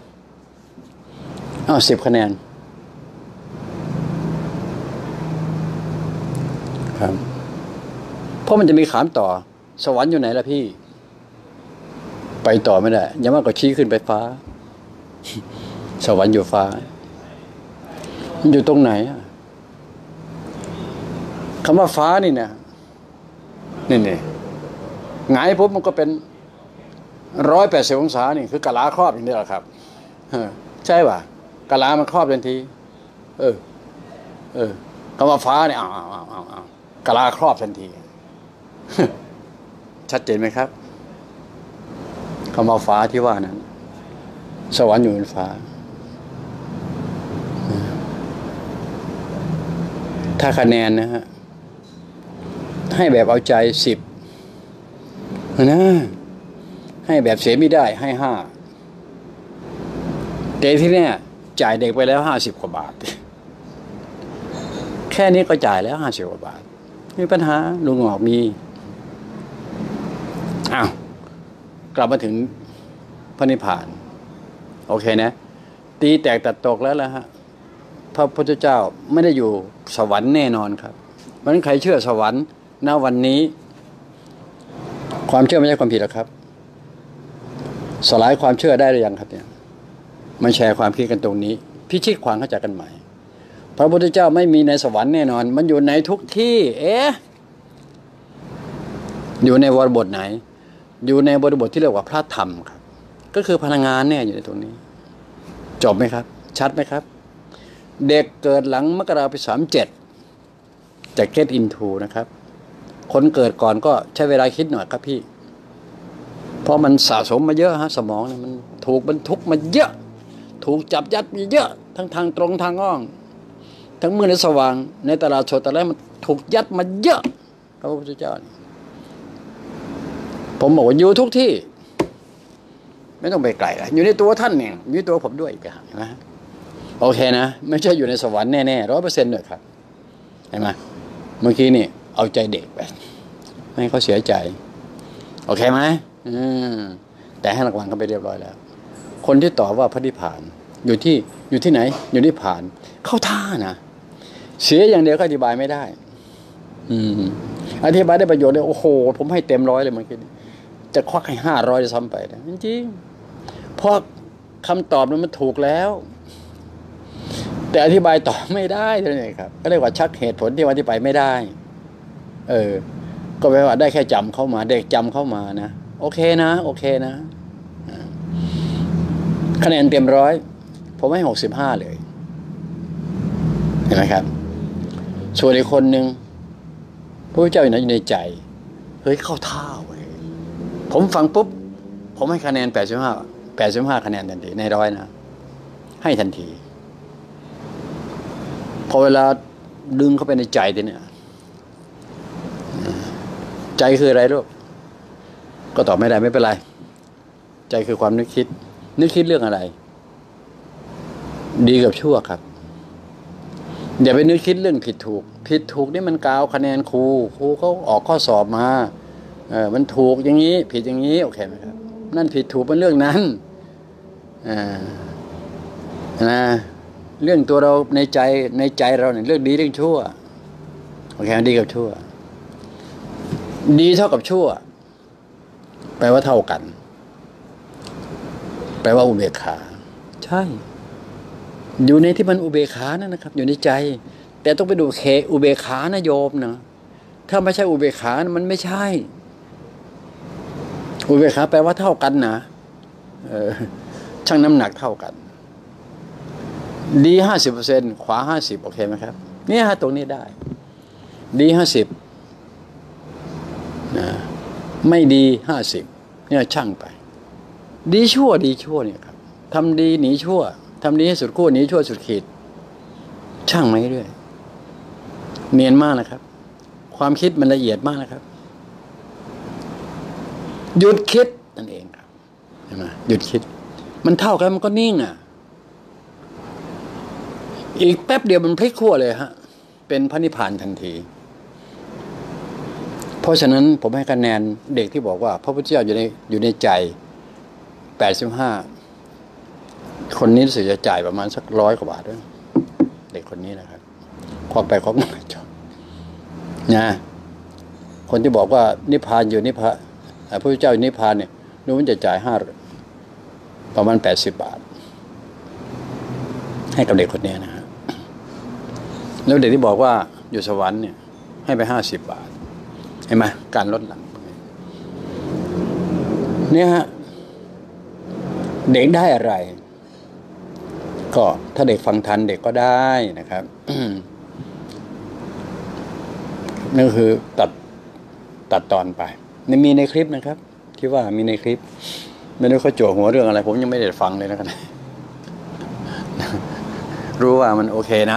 10 คะแนนครับเพราะมันจะมีถามต่อสวรรค์อยู่ไหนล่ะพี่ไปต่อไม่ได้ยังมากกว่าชี้ขึ้นไปฟ้าสวรรค์อยู่ฟ้ามันอยู่ตรงไหนคำว่าฟ้านี่นะนี่หงายปุ๊บมันก็เป็น180 องศานี่คือกะลาครอบอย่างนี้แหละครับใช่ป่ะกะลามันครอบทันทีคำว่าฟ้าเนี่ยกะลาครอบทันทีชัดเจนไหมครับคำว่าฟ้าที่ว่านั้นสวรรค์อยู่บนฟ้าถ้าคะแนนนะฮะให้แบบเอาใจ10นะให้แบบเสียไม่ได้ให้5แต่ที่เนี่ยจ่ายเด็กไปแล้ว50 กว่าบาทแค่นี้ก็จ่ายแล้ว50 กว่าบาทมีปัญหาลุงหอกมีกลับมาถึงพระนิพพานโอเคนะตีแตกตัดตกแล้วล่ะฮะพระพุทธเจ้าไม่ได้อยู่สวรรค์แน่นอนครับเพราะฉะนั้นใครเชื่อสวรรค์ณวันนี้ความเชื่อไม่ใช่ความผิดหรอกครับสลายความเชื่อได้หรือยังครับเนี่ยมาแชร์ความคิดกันตรงนี้พิชิตความเข้าใจกันใหม่พระพุทธเจ้าไม่มีในสวรรค์แน่นอนมันอยู่ในทุกที่อยู่ในบริบทไหนอยู่ในบริบทที่เรียกว่าพระธรรมครับก็คือพลังงานเนี่ยอยู่ในตรงนี้จบไหมครับชัดไหมครับเด็กเกิดหลังมกราคม37จะ get into นะครับคนเกิดก่อนก็ใช้เวลาคิดหน่อยครับพี่เพราะมันสะสมมาเยอะฮะสมองเนี่ยมันถูกบรรทุกมาเยอะถูกจับยัดมาเยอะทั้งทางตรงทางอ้อมทั้งมืดและสว่างในตลาดสดแต่ละมันถูกยัดมาเยอะพระพุทธเจ้าผมบอกว่าอยู่ทุกที่ไม่ต้องไปไกลอยู่ในตัวท่านเองอยู่ในตัวผมด้วยอีกอย่างนะโอเคนะไม่ใช่อยู่ในสวรรค์แน่ๆ100%เลยครับเห็นไหมเมื่อกี้นี่เอาใจเด็กไปไม่ให้เขาเสียใจโอเคไหมแต่ให้รางวัลเขาไปเรียบร้อยแล้วคนที่ตอบว่าพระนิพพานอยู่ที่ไหนอยู่นิพพานเข้าท่านะเสียอย่างเดียวก็อธิบายไม่ได้อธิบายได้ประโยชน์เลยโอ้โหผมให้เต็ม100เลยเมื่อกี้จะควักให้500จะซ้ำไปนะจริงๆเพราะคำตอบนั้นมันถูกแล้วแต่อธิบายต่อไม่ได้เลยครับก็เรียกว่าชักเหตุผลที่อธิบายไม่ได้ก็แปลว่าได้แค่จำเข้ามาเด็กจำเข้ามานะโอเคนะคะแนนเต็ม100ผมให้65เลยเห็นไหมครับส่วนอีกคนหนึ่งพระพุทธเจ้าอยู่ในใจเฮ้ยเข้าท่าเว้ยผมฟังปุ๊บผมให้คะแนน85คะแนนทันทีใน100นะให้ทันทีพอเวลาดึงเข้าไปในใจทีเนี่ยใจคืออะไรลูกก็ตอบไม่ได้ไม่เป็นไรใจคือความนึกคิดเรื่องอะไรดีกับชั่วครับอย่าไปนึกคิดเรื่องผิดถูกนี่มันกาวคะแนนครูเขาออกข้อสอบมามันถูกอย่างนี้ผิดอย่างนี้โอเคไหมครับนั่นผิดถูกเป็นเรื่องนั้นนะเรื่องตัวเราในใจเราเนี่ยเรื่องดีเรื่องชั่วโอเคดีกับชั่วดีเท่ากับชั่วแปลว่าเท่ากันแปลว่าอุเบกขาใช่อยู่ในที่มันอุเบกขานั่นนะครับอยู่ในใจแต่ต้องไปดูอุเบกขานะโยมนะถ้าไม่ใช่อุเบกขามันไม่ใช่อุเบกขาแปลว่าเท่ากันนะชั่งน้ำหนักเท่ากันดี50%ขวา50โอเคไหมครับเนี่ยฮะตรงนี้ได้ดี50นะไม่ดี50เนี่ยชั่งไปดีชั่วเนี่ยครับทำดีหนีชั่วทำดีให้สุดขั้วหนีชั่วสุดขีดช่างมาเรื่อยเนียนมากนะครับความคิดมันละเอียดมากนะครับหยุดคิดนั่นเองครับใช่ไหมหยุดคิดมันเท่ากันมันก็นิ่งอ่ะอีกแป๊บเดียวมันพลิกขั้วเลยฮะเป็นพระนิพพานทันทีเพราะฉะนั้นผมให้คะแนนเด็กที่บอกว่าพระพุทธเจ้าอยู่ในใจ85คนนี้รู้สึกจะจ่ายประมาณสัก100 กว่าบาทด้วยเด็กคนนี้นะครับความไปความมาจบนะคนที่บอกว่านิพพานอยู่นิพพานพระพุทธเจ้าอยู่นิพพานเนี่ยดูมันจะจ่ายประมาณ80 บาทให้กับเด็กคนนี้นะฮะแล้วเด็กที่บอกว่าอยู่สวรรค์เนี่ยให้ไป50 บาทเห็นไหมการลดหลั่นเนี่ยฮะเด็กได้อะไรก็ถ้าเด็กฟังทันเด็กก็ได้นะครับนั่นคือตัดตอนไปนี่มีในคลิปนะครับที่ว่ามีในคลิปไม่รู้เขาโจหัวเรื่องอะไรผมยังไม่ได้ฟังเลยนะครับรู้ว่ามันโอเคนะ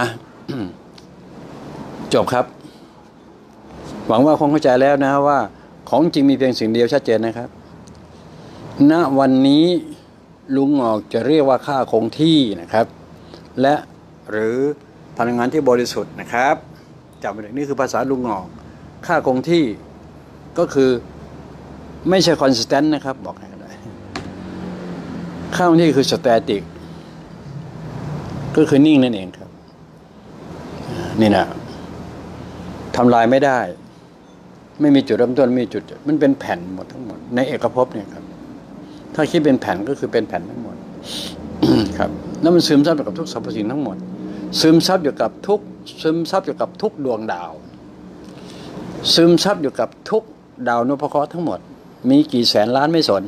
จบครับหวังว่าคงเข้าใจแล้วนะว่าของจริงมีเพียงสิ่งเดียวชัดเจนนะครับณวันนี้ลุงออกจะเรียกว่าค่าคงที่นะครับและหรือพลังงานที่บริสุทธิ์นะครับจำไว้เลยนี่คือภาษาลุงออกค่าคงที่ก็คือไม่ใช่ constant นะครับบอกให้ได้ค่าคงที่คือ static ก็คือนิ่งนั่นเองครับนี่นะทำลายไม่ได้ไม่มีจุดเริ่มต้นไม่มีจุดมันเป็นแผ่นหมดทั้งหมดในเอกภพเนี่ยครับถ้าคิดเป็นแผ่นก็คือเป็นแผ่นทั้งหมด ครับแล้วมันซึมซับอยู่กับทุกสรรพสิ่งทั้งหมดซึมซับอยู่กับทุกดวงดาวซึมซับอยู่กับทุกดาวนพเคราะห์ทั้งหมดมีกี่แสนล้านไม่สน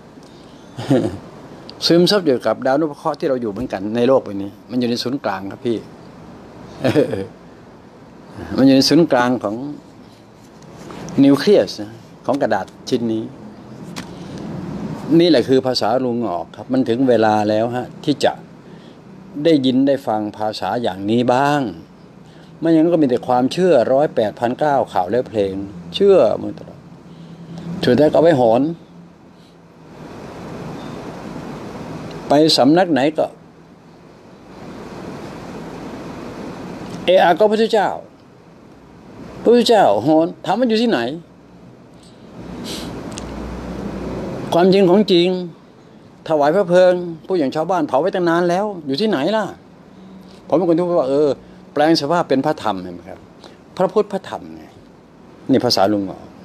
ซึมซับอยู่กับดาวนพเคราะห์ที่เราอยู่เหมือนกันในโลกใบนี้มันอยู่ในศูนย์กลางครับพี่ มันอยู่ในศูนย์กลางของนิวเคลียสของกระดาษชิ้นนี้นี่แหละคือภาษาลุงออกครับมันถึงเวลาแล้วฮะที่จะได้ยินได้ฟังภาษาอย่างนี้บ้างไม่อย่างนั้นก็มีแต่ความเชื่อ108,900ข่าวและเพลงเชื่อมาตลอดสุดท้ายก็เอาไว้หอนไปสำนักไหนก็ก็พระพุทธเจ้าหอนถามมันอยู่ที่ไหนความจริงของจริงถวายพระเพลิงผู้อย่างชาวบ้านเผาไว้ตั้งนานแล้วอยู่ที่ไหนล่ะผมเป็นคนที่ว่าแปลงสภาพเป็นพระธรรมเห็นไหมครับพระพุทธพระธรรมไงนี่ภาษาลุงออก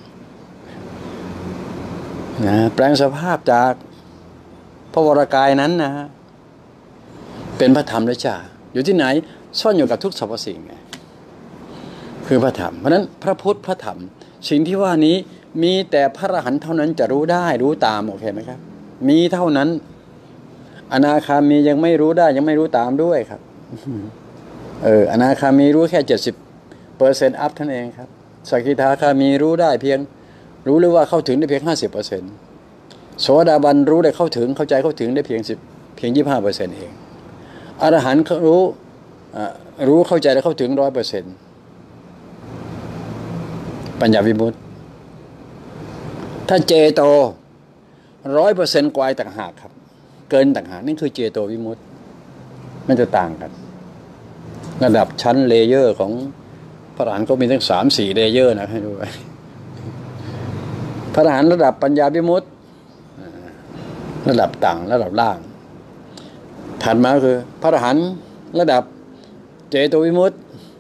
นะแปลงสภาพจากพระวรกายนั้นนะเป็นพระธรรมแล้วจ้าอยู่ที่ไหนซ่อนอยู่กับทุกสรรพสิ่งไงคือพระธรรมเพราะนั้นพระพุทธพระธรรมสิ่งที่ว่านี้มีแต่พระอรหันต์เท่านั้นจะรู้ได้รู้ตามโอเคไหมครับมีเท่านั้นอนาคามียังไม่รู้ได้ยังไม่รู้ตามด้วยครับอนาคามีรู้แค่70%อัพเท่านั้นเองครับสกิทาคามีรู้ได้เพียงรู้หรือว่าเข้าถึงได้เพียง50%โสดาบันรู้ได้เข้าถึงเข้าใจเข้าถึงได้เพียง25%เองอรหันต์รู้เข้าใจและเข้าถึง100%ปัญญาวิมุตติถ้าเจโต100%กวายต่างหากครับเกินต่างหากนี่คือเจโตวิมุตติมันจะต่างกันระดับชั้นเลเยอร์ของพระอรหันต์ก็มีทั้ง 3-4 เลเยอร์นะให้ดูไว้พระอรหันต์ระดับปัญญาวิมุตติระดับต่างระดับล่างถัดมาคือพระอรหันต์ระดับเจโตวิมุตติ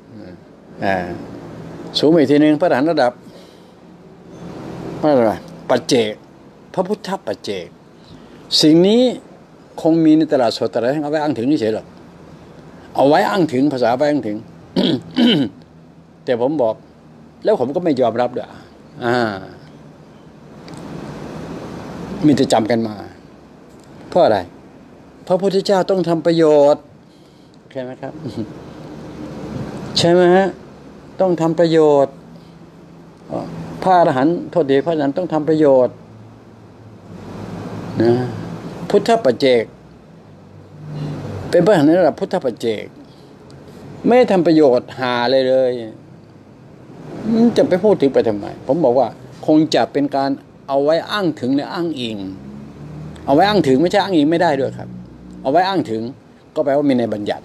สูงอีกทีนึงพระอรหันต์ระดับอะไรปัจเจกพระพุทธปัจเจกสิ่งนี้คงมีในตลาดสดแต่ละแห่งเอาไว้อ้างถึงนี่เฉยหรอกเอาไว้อ้างถึงภาษาไว้อ้างถึง แต่ผมบอกแล้วผมก็ไม่ยอมรับด้วยมีแต่จำกันมาเพราะอะไรพระพุทธเจ้าต้องทำประโยชน์ใช่ไหมครับใช่ไหมฮะต้องทำประโยชน์พระอรหันต์โทษดีพระอรหันต์ต้องทำประโยชน์นะพุทธปัจเจกเป็นพระอรหันต์ในระดับพุทธปัจเจกไม่ทำประโยชน์หาเลยจะไปพูดถึงไปทำไมผมบอกว่าคงจะเป็นการเอาไว้อ้างถึงและอ้างอิงเอาไว้อ้างถึงไม่ใช่อ้างอิงไม่ได้ด้วยครับเอาไว้อ้างถึงก็แปลว่ามีในบัญญัติ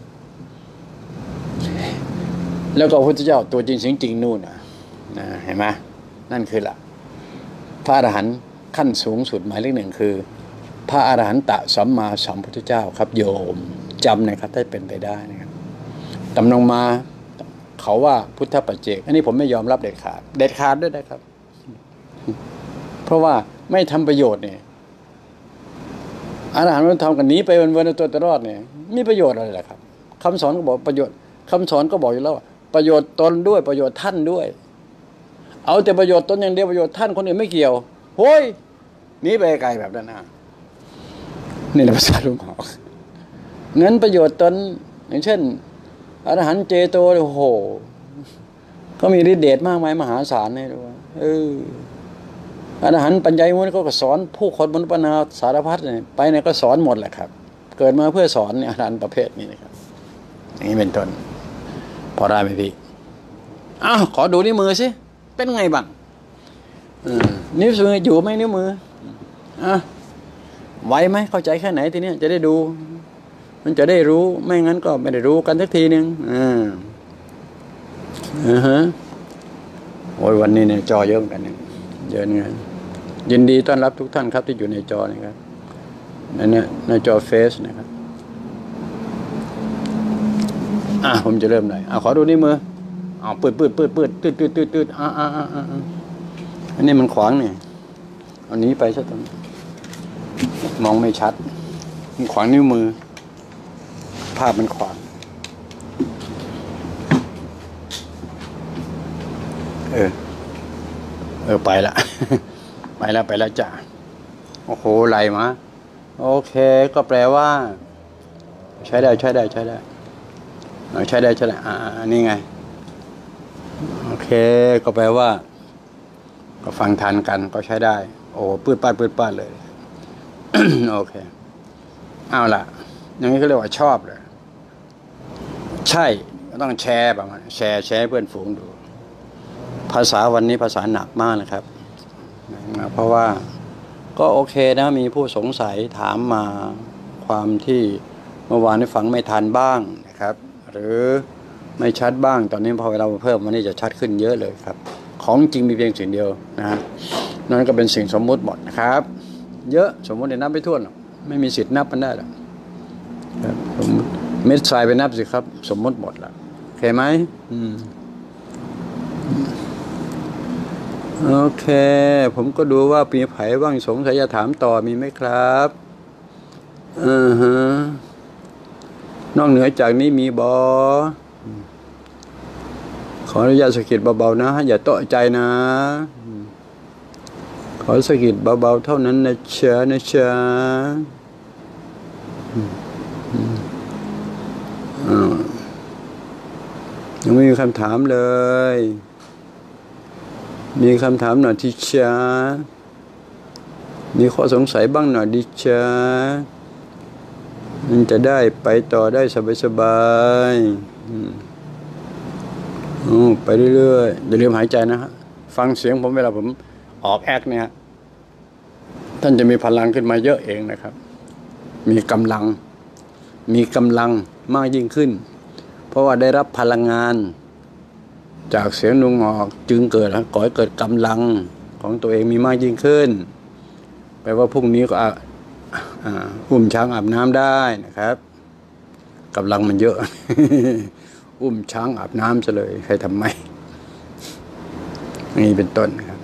แล้วก็พระพุทธเจ้าตัวจริงเสียงจริงนู่นนะเห็นไหมนั่นคือละพระอรหันต์ขั้นสูงสุดหมายเลขหนึ่งคือพระอรหันตสัมมาสัมพุทธเจ้าครับโยมจำนะครับถ้าเป็นไปได้นะครับตำนองมาเขาว่าพุทธปัจเจกอันนี้ผมไม่ยอมรับเด็ดขาดด้วยนะครับเพราะว่าไม่ทำประโยชน์เนี่ยอรหันต์มันทำกันนี้ไปวันๆตัวตลอดเนี่ยมีประโยชน์อะไรล่ะครับคำสอนก็บอกประโยชน์คำสอนก็บอกอยู่แล้วประโยชน์ตนด้วยประโยชน์ท่านด้วยเอาแต่ประโยชน์ตนอย่างเดียวประโยชน์ท่านคนอื่นไม่เกี่ยวโว้ยนี้ไปไกลแบบนั้นนะนี่แหละภาษาลุงหอกงั้นประโยชน์ตนอย่างเช่นอรหันต์เจโตโอ้โหก็มีฤทธิ์เดชมากมายมหาศาลเลยด้วยอรหันต์ปัญญาวิมุตติก็สอนผู้คนมนุษย์ปนาสารพัดเนี่ยไปเนี่ยก็สอนหมดแหละครับเกิดมาเพื่อสอนเนี่ยอรหันต์ประเภทนี้นะครับอย่างนี้เป็นต้นพอได้ไหมพี่อ้าวขอดูนิ้วมือสิเป็นไงบ้างนิ้วมืออยู่ไหมนิ้วมือไหวไหมเข้าใจแค่ไหนทีนี้จะได้ดูมันจะได้รู้ไม่งั้นก็ไม่ได้รู้กันสักทีนึงโอ้ยวันนี้เนี่ยจอเยอะเหมือนกันเนี่ยเยอะเงี้ยยินดีต้อนรับทุกท่านครับที่อยู่ในจอนี่ครับในจอเฟซนะครับผมจะเริ่มเลยขอดูนิ้วมือปืดตืดอันนี้มันขวางเนี่ยเอานี้ไปซะตรงมองไม่ชัดมันขวางนิ้วมือภาพมันขวางไปละ ไปแล้วจ้ะโอ้โหไหลมาโอเคก็แปลว่าใช้ได้ใช้ได้นี่ไงโอเคก็แปลว่าก็ฟังทันกันก็ใช้ได้โอ้ปืดปาดเลย โอเคเอาล่ะอย่างนี้เขาเรียกว่าชอบเลยใช่ก็ต้องแชร์ประมาณแชร์เพื่อนฝูงดูภาษาวันนี้ภาษาหนักมากนะครับเพราะว่าก็โอเคนะมีผู้สงสัยถามมาความที่เมื่อวานนี้ฟังไม่ทันบ้างนะครับหรือไม่ชัดบ้างตอนนี้พอเราเพิ่มวันนี้จะชัดขึ้นเยอะเลยครับของจริงมีเพียงสิ่งเดียวนะฮะนั่นก็เป็นสิ่งสมมุติหมดนะครับเยอะสมมุตินับไม่ถ้วนหรอกไม่มีสิทธิ์นับมันได้หรอกครับเม็ดทรายไปนับสิครับสมมุติหมดแล้วโอเคไหมโอเคผมก็ดูว่ามีไผบ้างสงสัยจะถามต่อมีไหมครับนอกเหนือจากนี้มีบอขออนุญาตสะกิดเบาๆนะอย่าโต๊ะใจนะขอสะกิดเบาๆเท่านั้นนะเชียยังไม่มีคำถามเลยมีคำถามหน่อยดิเชียมีข้อสงสัยบ้างหน่อยดิเชียมันจะได้ไปต่อได้สบายไปเรื่อยๆอย่าลืมหายใจนะฮะฟังเสียงผมเวลาผมออกแอคเนี่ยท่านจะมีพลังขึ้นมาเยอะเองนะครับมีกำลังมากยิ่งขึ้นเพราะว่าได้รับพลังงานจากเสียงนุงออกจึงก่อให้เกิดกำลังของตัวเองมีมากยิ่งขึ้นแปลว่าพรุ่งนี้ก็อุ้มช้างอาบน้ำได้นะครับกำลังมันเยอะ อุ้มช้างอาบน้ำซะเลยใครทำไมนี่เป็นต้นครับ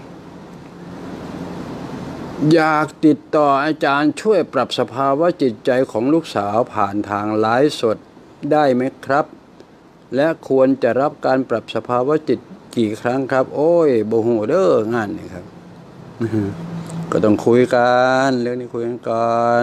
อยากติดต่ออาจารย์ช่วยปรับสภาวะจิตใจของลูกสาวผ่านทางไลฟ์สดได้ไหมครับและควรจะรับการปรับสภาวะจิตกี่ครั้งครับโอ้ยโบหูเด้องานนี่ครับก็ต้องคุยกันเรื่องนี้คุยกันก่อน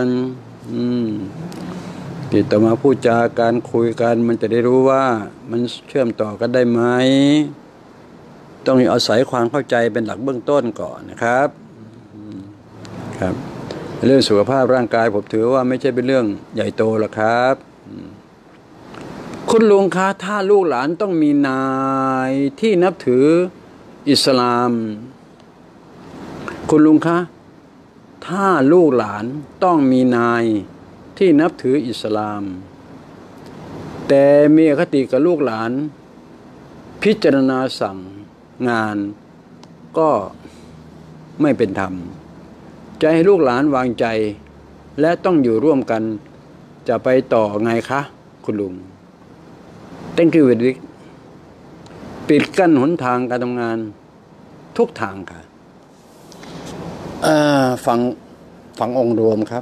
ติดต่อมาพูดจากันคุยกันมันจะได้รู้ว่ามันเชื่อมต่อกันได้ไหมต้องอาศัยความเข้าใจเป็นหลักเบื้องต้นก่อนนะครับครับเรื่องสุขภาพร่างกายผมถือว่าไม่ใช่เป็นเรื่องใหญ่โตหรอกครับคุณลุงคะถ้าลูกหลานต้องมีนายที่นับถืออิสลามคุณลุงคะถ้าลูกหลานต้องมีนายที่นับถืออิสลามแต่มีอคติกับลูกหลานพิจารณาสั่งงานก็ไม่เป็นธรรมจะให้ลูกหลานวางใจและต้องอยู่ร่วมกันจะไปต่อไงคะคุณลุงThank you วิกปิดกั้นหนทางการทำงานทุกทางค่ะฟังองค์รวมครับ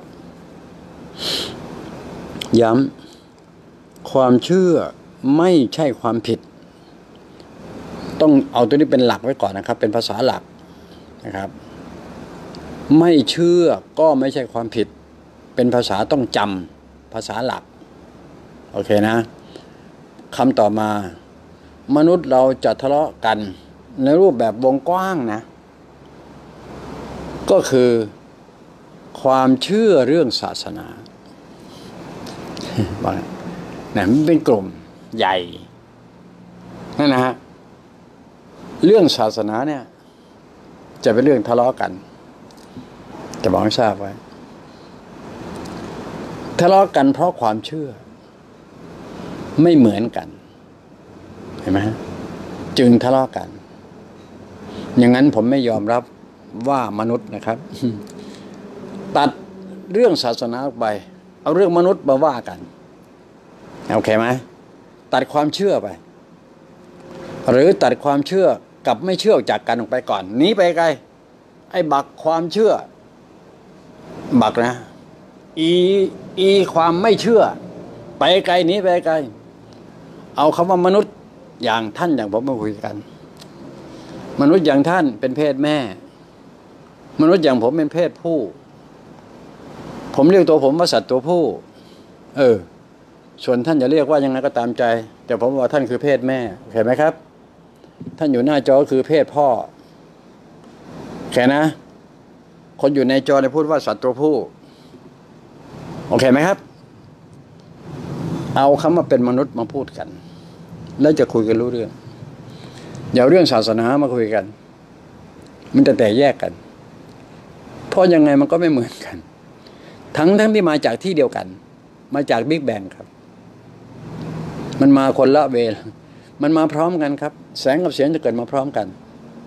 ย้ำความเชื่อไม่ใช่ความผิดต้องเอาตัวนี้เป็นหลักไว้ก่อนนะครับเป็นภาษาหลักนะครับไม่เชื่อก็ไม่ใช่ความผิดเป็นภาษาต้องจำภาษาหลักโอเคนะคำต่อมามนุษย์เราจะทะเลาะกันในรูปแบบวงกว้างนะก็คือความเชื่อเรื่องศาสนาบอกนะมันเป็นกลุ่มใหญ่นั่นนะฮะเรื่องศาสนาเนี่ยจะเป็นเรื่องทะเลาะกันจะบอกให้ทราบไว้ทะเลาะกันเพราะความเชื่อไม่เหมือนกันเห็นไหมฮะจึงทะเลาะกันอย่างนั้นผมไม่ยอมรับว่ามนุษย์นะครับตัดเรื่องศาสนาออกไปเอาเรื่องมนุษย์มาว่ากันโอเคไหมตัดความเชื่อไปหรือตัดความเชื่อกับไม่เชื่อจากกันออกไปก่อนหนีไปไกลไอ้บักความเชื่อบักนะอีความไม่เชื่อไปไกลหนีไปไกลเอาคำว่ามนุษย์อย่างท่านอย่างผมมาคุยกันมนุษย์อย่างท่านเป็นเพศแม่มนุษย์อย่างผมเป็นเพศผู้ผมเรียกตัวผมว่าสัตว์ตัวผู้ส่วนท่านจะเรียกว่ายังไงก็ตามใจแต่ผมว่าท่านคือเพศแม่เห็นไหมครับท่านอยู่หน้าจอคือเพศพ่อแค่นะคนอยู่ในจอเนี่ยพูดว่าสัตว์ตัวผู้โอเคไหมครับเอาคำว่าเป็นมนุษย์มาพูดกันแล้วจะคุยกันรู้เรื่องอย่าเรื่องศาสนามาคุยกันมันจะแตกแยกกันเพราะยังไงมันก็ไม่เหมือนกันทั้งที่มาจากที่เดียวกันมาจากบิ๊กแบงครับมันมาคนละเวลามันมาพร้อมกันครับแสงกับเสียงจะเกิดมาพร้อมกัน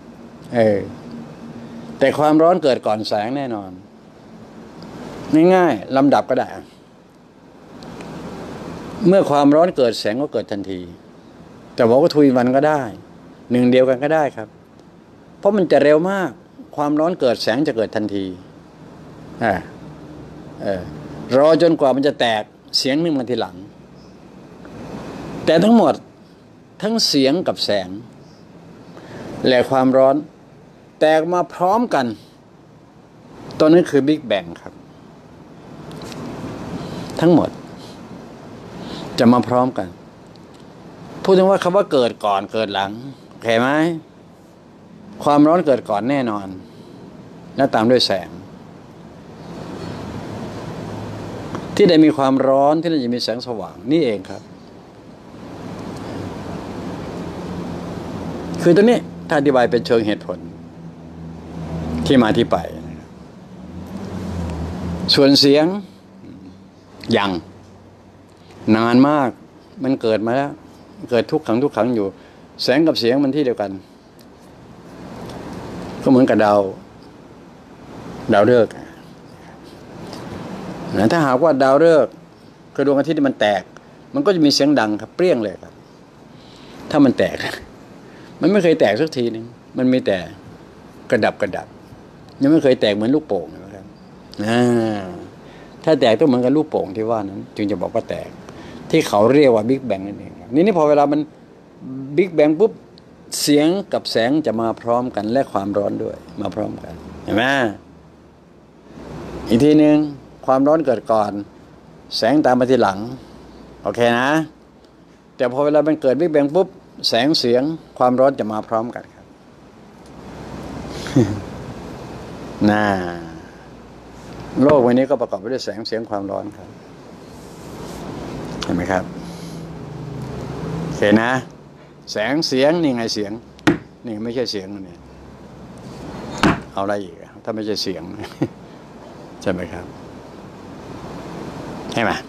แต่ความร้อนเกิดก่อนแสงแน่นอนง่ายๆลำดับก็ได้เมื่อความร้อนเกิดแสงก็เกิดทันทีแต่บอกว่าทุยวันก็ได้หนึ่งเดียวกันก็ได้ครับเพราะมันจะเร็วมากความร้อนเกิดแสงจะเกิดทันทีรอจนกว่ามันจะแตกเสียงนึงมาทีหลังแต่ทั้งหมดทั้งเสียงกับแสงและความร้อนแตกมาพร้อมกันตอนนี้คือบิ๊กแบงครับทั้งหมดจะมาพร้อมกันพูดถึงว่าคำว่าเกิดก่อนเกิดหลังโอเคไหมความร้อนเกิดก่อนแน่นอนแล้วตามด้วยแสงที่ได้มีความร้อนที่ได้มีแสงสว่างนี่เองครับคือตัวนี้ถ้าอธิบายเป็นเชิงเหตุผลที่มาที่ไปส่วนเสียงยังนานมากมันเกิดมาแล้วเกิดทุกครั้งอยู่แสงกับเสียงมันที่เดียวกันก็เหมือนกับดาวฤกษ์ถ้าหากว่าดาวฤกษ์คือดวงอาทิตย์มันแตกมันก็จะมีเสียงดังครับเปรี้ยงเลยครับถ้ามันแตกมันไม่เคยแตกสักทีนึงมันมีแต่กระดับยังไม่เคยแตกเหมือนลูกโป่งนะครับถ้าแตกต้องเหมือนกับลูกโป่งที่ว่านั้นจึงจะบอกว่าแตกที่เขาเรียกว่าบิ๊กแบงนั่นเองนี่พอเวลามันบิ๊กแบงปุ๊บเสียงกับแสงจะมาพร้อมกันและความร้อนด้วยมาพร้อมกันเห็นไหมอีกทีหนึ่งความร้อนเกิดก่อนแสงตามมาทีหลังโอเคนะแต่พอเวลามันเกิดบิ๊กแบงปุ๊บแสงเสียงความร้อนจะมาพร้อมกันครับ น่าโลกวันนี้ก็ประกอบไปด้วยแสงเสียงความร้อนครับเห็นไหมครับเห็นนะแสงเสียงนี่ไงเสียงนี่ไม่ใช่เสียงเนี่ยเอาอะไรอีกถ้าไม่ใช่เสียง ใช่ไหมครับใช่ไหม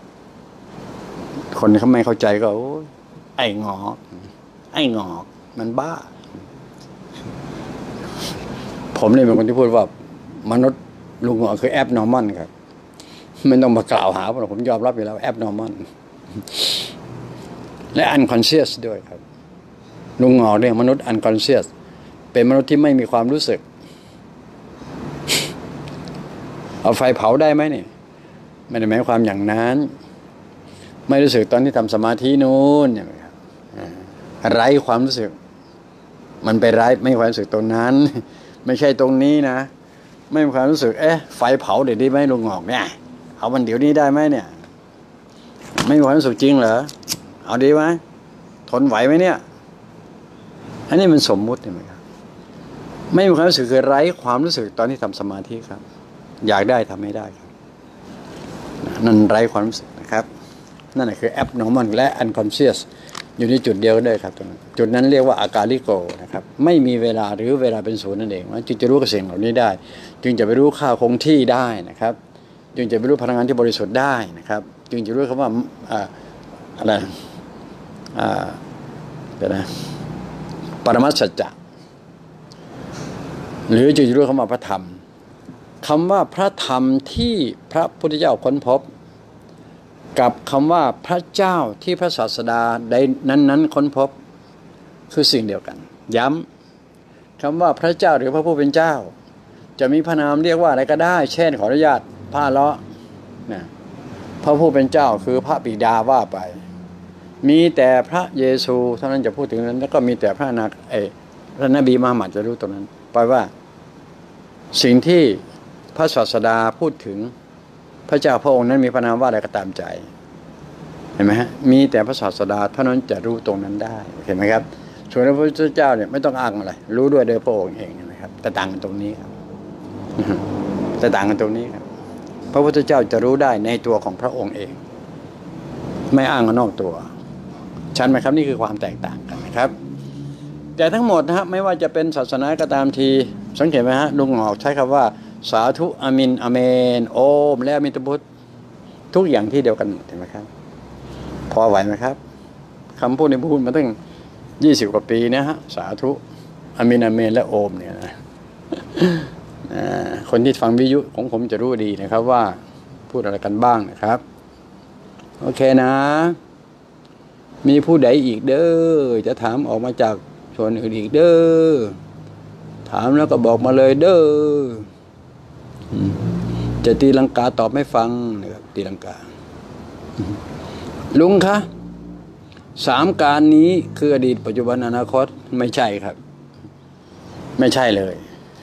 คนเขาไม่เข้าใจก็โอ้ยไอ้งอกมันบ้าผมเนี่ยเป็นคนที่พูดว่ามนุษย์ลุงงอกคือแอบนอร์มอนครับไม่ต้องมากล่าวหาผมยอมรับอยู่แล้วแอบนอร์มอนและอันคอนเชียสด้วยครับลุงงอกเนี่ยมนุษย์อันคอนเชียสเป็นมนุษย์ที่ไม่มีความรู้สึกเอาไฟเผาได้ไหมเนี่ยไม่ได้หมายความอย่างนั้นไม่รู้สึกตอนที่ทำสมาธินู้นอย่างไรครับไร้ความรู้สึกมันไปไร้ไม่มีความรู้สึกตรงนั้นไม่ใช่ตรงนี้นะไม่มีความรู้สึกไฟเผาเดี๋ยวนี้ไหมลุงงอกเนี่ยเอามันเดี๋ยวนี้ได้ไหมเนี่ยไม่มีความรู้สึกจริงเหรอเอาดีไหมทนไหวไหมเนี่ยอันนี้มันสมมุติใช่ไหมครับไม่มีความรู้สึกคือไร้ความรู้สึกตอนที่ทำสมาธิครับอยากได้ทำไม่ได้ครับนั่นไร้ความรู้สึกนะครับนั่นแหละคือ abnormal และ unconscious อยู่ในจุดเดียวกันเลยครับตรงนั้นจุดนั้นเรียกว่าอากาลิโกนะครับไม่มีเวลาหรือเวลาเป็นศูนย์นั่นเองจึงจะรู้กับสิ่งเหล่านี้ได้จึงจะไปรู้ค่าคงที่ได้นะครับจึงจะไปรู้พลังงานที่บริสุทธิ์ได้นะครับจึงจะรู้คำว่าอะไรเดี๋ยวนะปรมัตถสัจจะหรือจึงจะรู้คำว่าพระธรรมคำว่าพระธรรมที่พระพุทธเจ้าค้นพบกับคำว่าพระเจ้าที่พระศาสดาใดนั้นค้นพบคือสิ่งเดียวกันย้ำคำว่าพระเจ้าหรือพระผู้เป็นเจ้าจะมีพระนามเรียกว่าอะไรก็ได้เช่นขออนุญาตผ้าเลาะนะพระผู้เป็นเจ้าคือพระบิดาว่าไปมีแต่พระเยซูเท่านั้นจะพูดถึงนั้นแล้วก็มีแต่พระนบีมุฮัมมัดจะรู้ตรงนั้นแปลว่าสิ่งที่พระศาสดาพูดถึงพระเจ้าพระองค์นั้นมีพระนามว่าอะไรก็ตามใจเห็นไหมฮะมีแต่พระศาสดาเท่านั้นจะรู้ตรงนั้นได้เห็นไหมครับส่วนพระพุทธเจ้าเนี่ยไม่ต้องอ้างอะไรรู้ด้วยโดยพระองค์เองนะครับแต่ต่างกันตรงนี้ครับแต่ต่างกันตรงนี้ครับพระพุทธเจ้าจะรู้ได้ในตัวของพระองค์เองไม่อ้างนอกตัวชัดไหมครับนี่คือความแตกต่างกันนะครับแต่ทั้งหมดนะครับไม่ว่าจะเป็นศาสนาก็ตามทีสังเกตไหมฮะลุงหอกใช้คำว่าสาธุอามินอาเมนโอมและอามินตพุทธทุกอย่างที่เดียวกันเห็นไหมครับพอไหวไหมครับคำพูดในพูดมาตั้ง20 กว่าปีนะฮะสาธุอามินอาเมนและโอมเนี่ยนะคนที่ฟังวิทยุของผมจะรู้ดีนะครับว่าพูดอะไรกันบ้างนะครับโอเคนะมีผู้ใดอีกเด้อจะถามออกมาจากส่วนอื่นอีกเด้อถามแล้วก็บอกมาเลยเด้อจะตีลังกาตอบไม่ฟังนะครับตีลังกาลุงคะ3 การนี้คืออดีตปัจจุบันอนาคตไม่ใช่ครับไม่ใช่เลย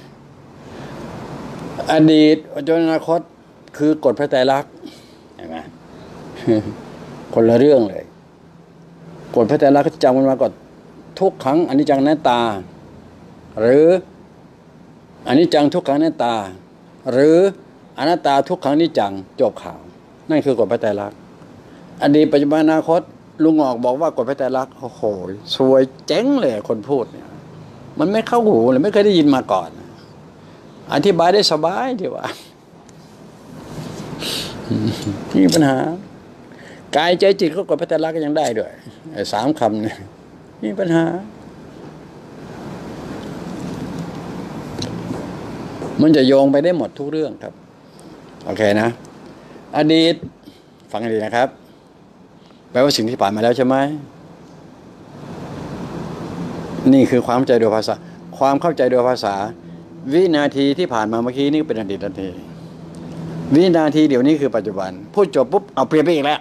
อดีตปัจจุบันอนาคตคือกฎพระไตรลักษณ์เห็นไหมคนละเรื่องเลยกฎพระไตรลักษณ์จำกันมาก่อนทุกครั้งอนิจจังอนัตตาหรืออนิจจังทุกขังอนัตตาหรืออนัตตาทุกขังนิจจังจบข่าวนั่นคือกฎพระไตรลักษณ์อดีตปัจจุบันอนาคตลุงออกบอกว่ากฎพระไตรลักษณ์โอ้โหสวยเจ๋งเลยคนพูดเนี่ยมันไม่เข้าหูเลยไม่เคยได้ยินมาก่อนอธิบายได้สบายดีว่าที่ปัญหากายใจจิตก็กฎพระไตรลักษณ์ก็ยังได้ด้วย3 คำเนี่ยมีปัญหามันจะโยงไปได้หมดทุกเรื่องครับโอเคนะอดีตฟังให้ดีนะครับแปลว่าสิ่งที่ผ่านมาแล้วใช่ไหมนี่คือความเข้าใจโดยภาษาความเข้าใจโดยภาษาวินาทีที่ผ่านมาเมื่อกี้นี่เป็นอดีตทันทีวินาทีเดี๋ยวนี้คือปัจจุบันพูดจบปุ๊บเอาเปลี่ยนไปอีกแล้ว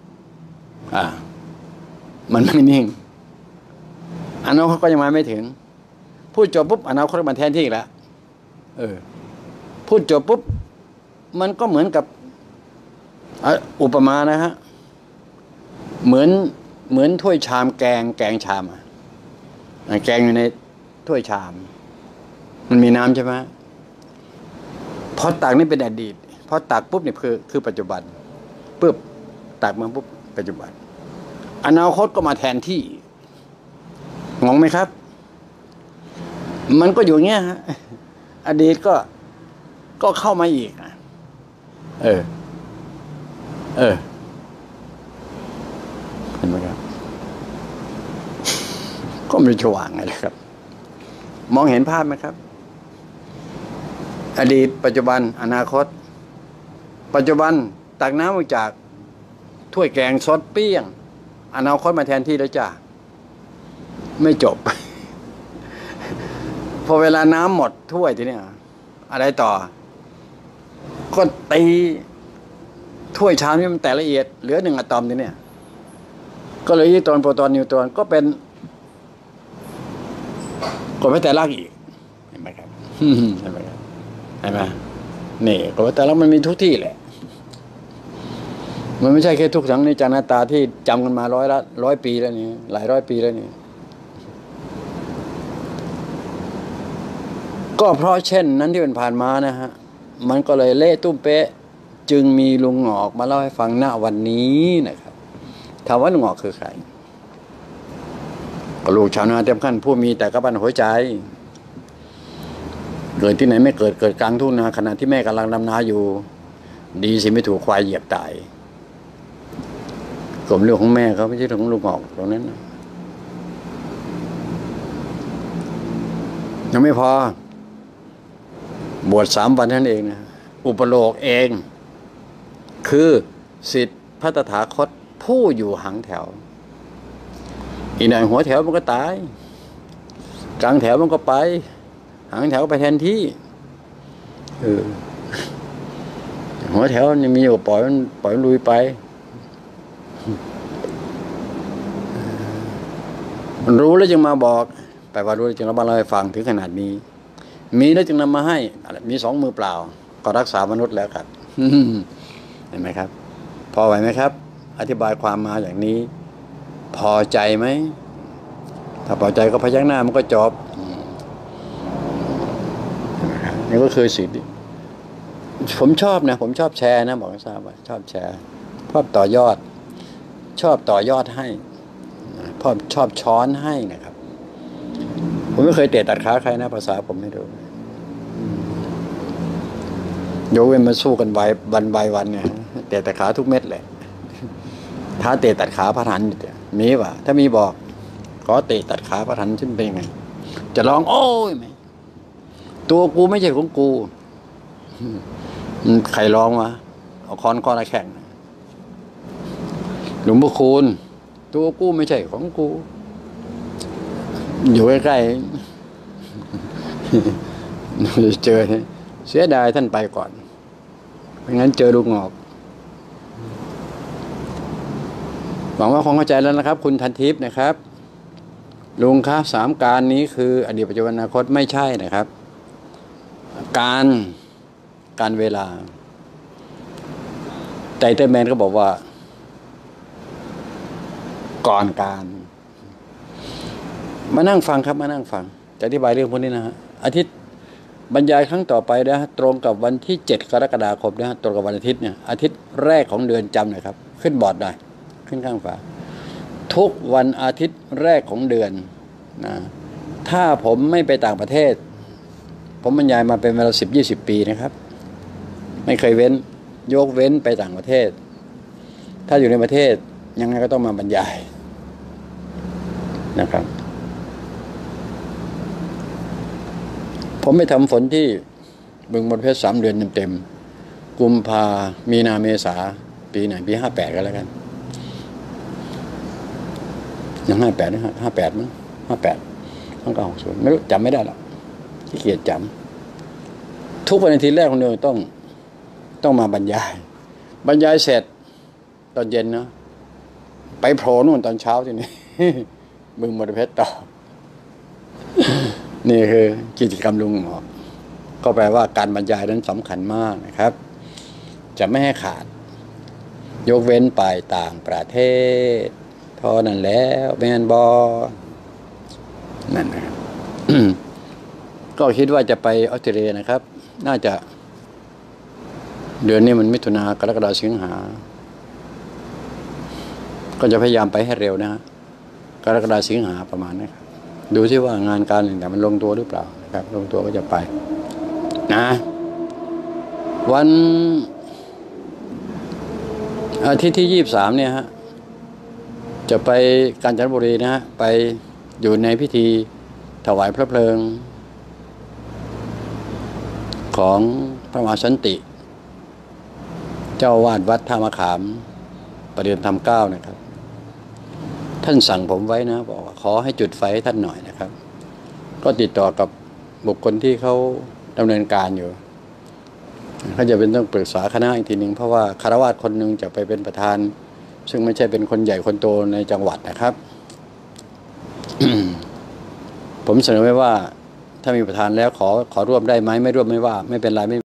มันไม่นิ่งอนาคตก็ยังมาไม่ถึงพูดจบปุ๊บอนาคตมันแทนที่อีกแล้วพูดจบปุ๊บมันก็เหมือนกับอุปมานะฮะเหมือนถ้วยชามแกงชามแกงอยู่ในถ้วยชามมันมีน้ำใช่ไหมพอตักนี่เป็นอดีตพอตักปุ๊บเนี่ยคือปัจจุบันปุ๊บตักมาปุ๊บปัจจุบันอนาคตก็มาแทนที่งงไหมครับมันก็อยู่เงี้ยฮะอดีตก็เข้ามาอีกเห็นไหมครับก็ไม่สว่างไงเลยครับมองเห็นภาพไหมครับอดีตปัจจุบันอนาคตปัจจุบันตักน้ำออกจากถ้วยแกงซดเปี้ยงอนาคตมาแทนที่แล้วจ้ะไม่จบ พอเวลาน้ำหมดถ้วยทีเนี้ยอะไรต่อก็ตีถ้วยชามนี้มันแต่ละเอียดเหลือ1 อะตอมทีเนี้ยก็เลยอิเล็กตรอนโปรตอนนิวตรอนก็เป็นกฎไม่แต่ลักอีกเห็นไหมครับเห็นไหมครับเห็นไหมนี่กฎไม่แต่ลักมันมีทุกที่แหละมันไม่ใช่แค่ทุกสังในจานาตาที่จำกันมาร้อยปีแล้วนี่หลายร้อยปีแล้วนี่ก็เพราะเช่นนั้นที่เป็นผ่านมานะฮะมันก็เลยเละตุ้มเป๊ะจึงมีลุงหงอกมาเล่าให้ฟังณวันนี้นะครับถามว่าลุงหงอกคือใครก็ลูกชาวนาเต็มขั้นผู้มีแต่กระปันหัวใจเกิดที่ไหนไม่เกิดกลางทุ่งนาขณะที่แม่กำลังดำนาอยู่ดีสิไม่ถูกควายเหยียบตายกลมเรื่องของแม่เขาไม่ใช่เรื่องของลุงหงอกตรงนั้นยังไม่พอบวช3 วันนั่นเองนะอุปโลกเองคือศิษย์พระตถาคตผู้อยู่หางแถวอีกหน่อยหัวแถวมันก็ตายกลางแถวมันก็ไปหางแถวไปแทนที่หัวแถวยังมีอยู่ปล่อยมันลุยไปมันรู้แล้วจึงมาบอกแปลว่ารู้แล้วจึงมาเล่าให้ฟังถึงขนาดนี้มีแล้วจึงนำมาให้มี2 มือเปล่าก็รักษามนุษย์แล้วครับเห็นไหมครับพอไหวไหมครับอธิบายความมาอย่างนี้พอใจไหมถ้าพอใจก็พยักหน้ามันก็จบนี่ก็คือสิ่งที่ผมชอบนะผมชอบแชร์นะบอกให้ทราบว่าชอบแชร์ชอบต่อยอดให้ชอบช้อนให้นะครับผมไม่เคยเตะตัดขาใครนะภาษาผมไม่ดูยกเว้นมาสู้กันวันเนี่ยเตะตัดขาทุกเม็ดเลยถ้าเตะตัดขาพระทันมีป่ะถ้ามีบอกขอเตะตัดขาพระทันฉันเป็นไงจะร้องโอ้ยไหมตัวกูไม่ใช่ของกูใครร้องวะเอาค้อนละแข่งหลวงพ่อคูณตัวกูไม่ใช่ของกูอยู่ใกล้ๆเจอเสียดายท่านไปก่อนไม่งั้นเจอลุงหงอกหวังว่าคงเข้าใจแล้วนะครับคุณทันทิพย์นะครับลุงครับ3 การนี้คืออดีตปัจจุบันอนาคตไม่ใช่นะครับการเวลาไตเติ้ลแมนก็บอกว่าก่อนการมานั่งฟังครับมานั่งฟังจะอธิบายเรื่องพวกนี้นะฮะอาทิตย์บรรยายครั้งต่อไปนะฮะตรงกับวันที่7 กรกฎาคมนะฮะตรงกับวันอาทิตย์เนี่ยอาทิตย์แรกของเดือนจำหน่อยครับขึ้นบอร์ดได้ขึ้นข้างฝาทุกวันอาทิตย์แรกของเดือนนะถ้าผมไม่ไปต่างประเทศผมบรรยายมาเป็นเวลา10-20 ปีนะครับไม่เคยเว้นยกเว้นไปต่างประเทศถ้าอยู่ในประเทศยังไงก็ต้องมาบรรยายนะครับผมไปทำฝนที่บึงบรเพชร3 เดือนเต็มๆกุมภามีนาเมษาปีไหนปี58ก็แล้วกันยัง58นะ58มั้ง58ต้อง90ไม่รู้จำไม่ได้หรอกขี้เกียจจำทุกวันอาทิตย์แรกของเดือนต้องมาบรรยายเสร็จตอนเย็นเนาะไปโผล่นู่นตอนเช้าทีนี้บึงบรเพชรต่อนี่คือกิจกรรมลุงหงอกก็แปลว่าการบรรยายนั้นสำคัญมากนะครับจะไม่ให้ขาดยกเว้นไปต่างประเทศเท่านั้นแล้วแมนบอนั่นนะ ก็คิดว่าจะไปออสเตรเลียนะครับน่าจะเดือนนี้มันมิถุนากรกฎาสิงหาก็จะพยายามไปให้เร็วนะฮะกรกฎาสิงหาประมาณนี้ครับดูซิว่างานการต่างๆมันลงตัวหรือเปล่านะครับลงตัวก็จะไปนะวันอาทิตย์ที่23เนี่ยฮะจะไปกาญจนบุรีนะฮะไปอยู่ในพิธีถวายพระเพลิงของพระมหาสันติเจ้าวาดวัดท่ามะขามประเดือนธรรมเก้านะครับท่านสั่งผมไว้นะบอกว่าขอให้จุดไฟให้ท่านหน่อยนะครับก็ติดต่อกับบุคคลที่เขาดำเนินการอยู่เขาจะเป็นต้องปรึกษาคณะอีกทีหนึ่งเพราะว่าคฤหัสถ์คนหนึ่งจะไปเป็นประธานซึ่งไม่ใช่เป็นคนใหญ่คนโตในจังหวัดนะครับ ผมเสนอไว้ว่าถ้ามีประธานแล้วขอร่วมได้ไหมไม่ร่วมไม่ว่าไม่เป็นไรไม่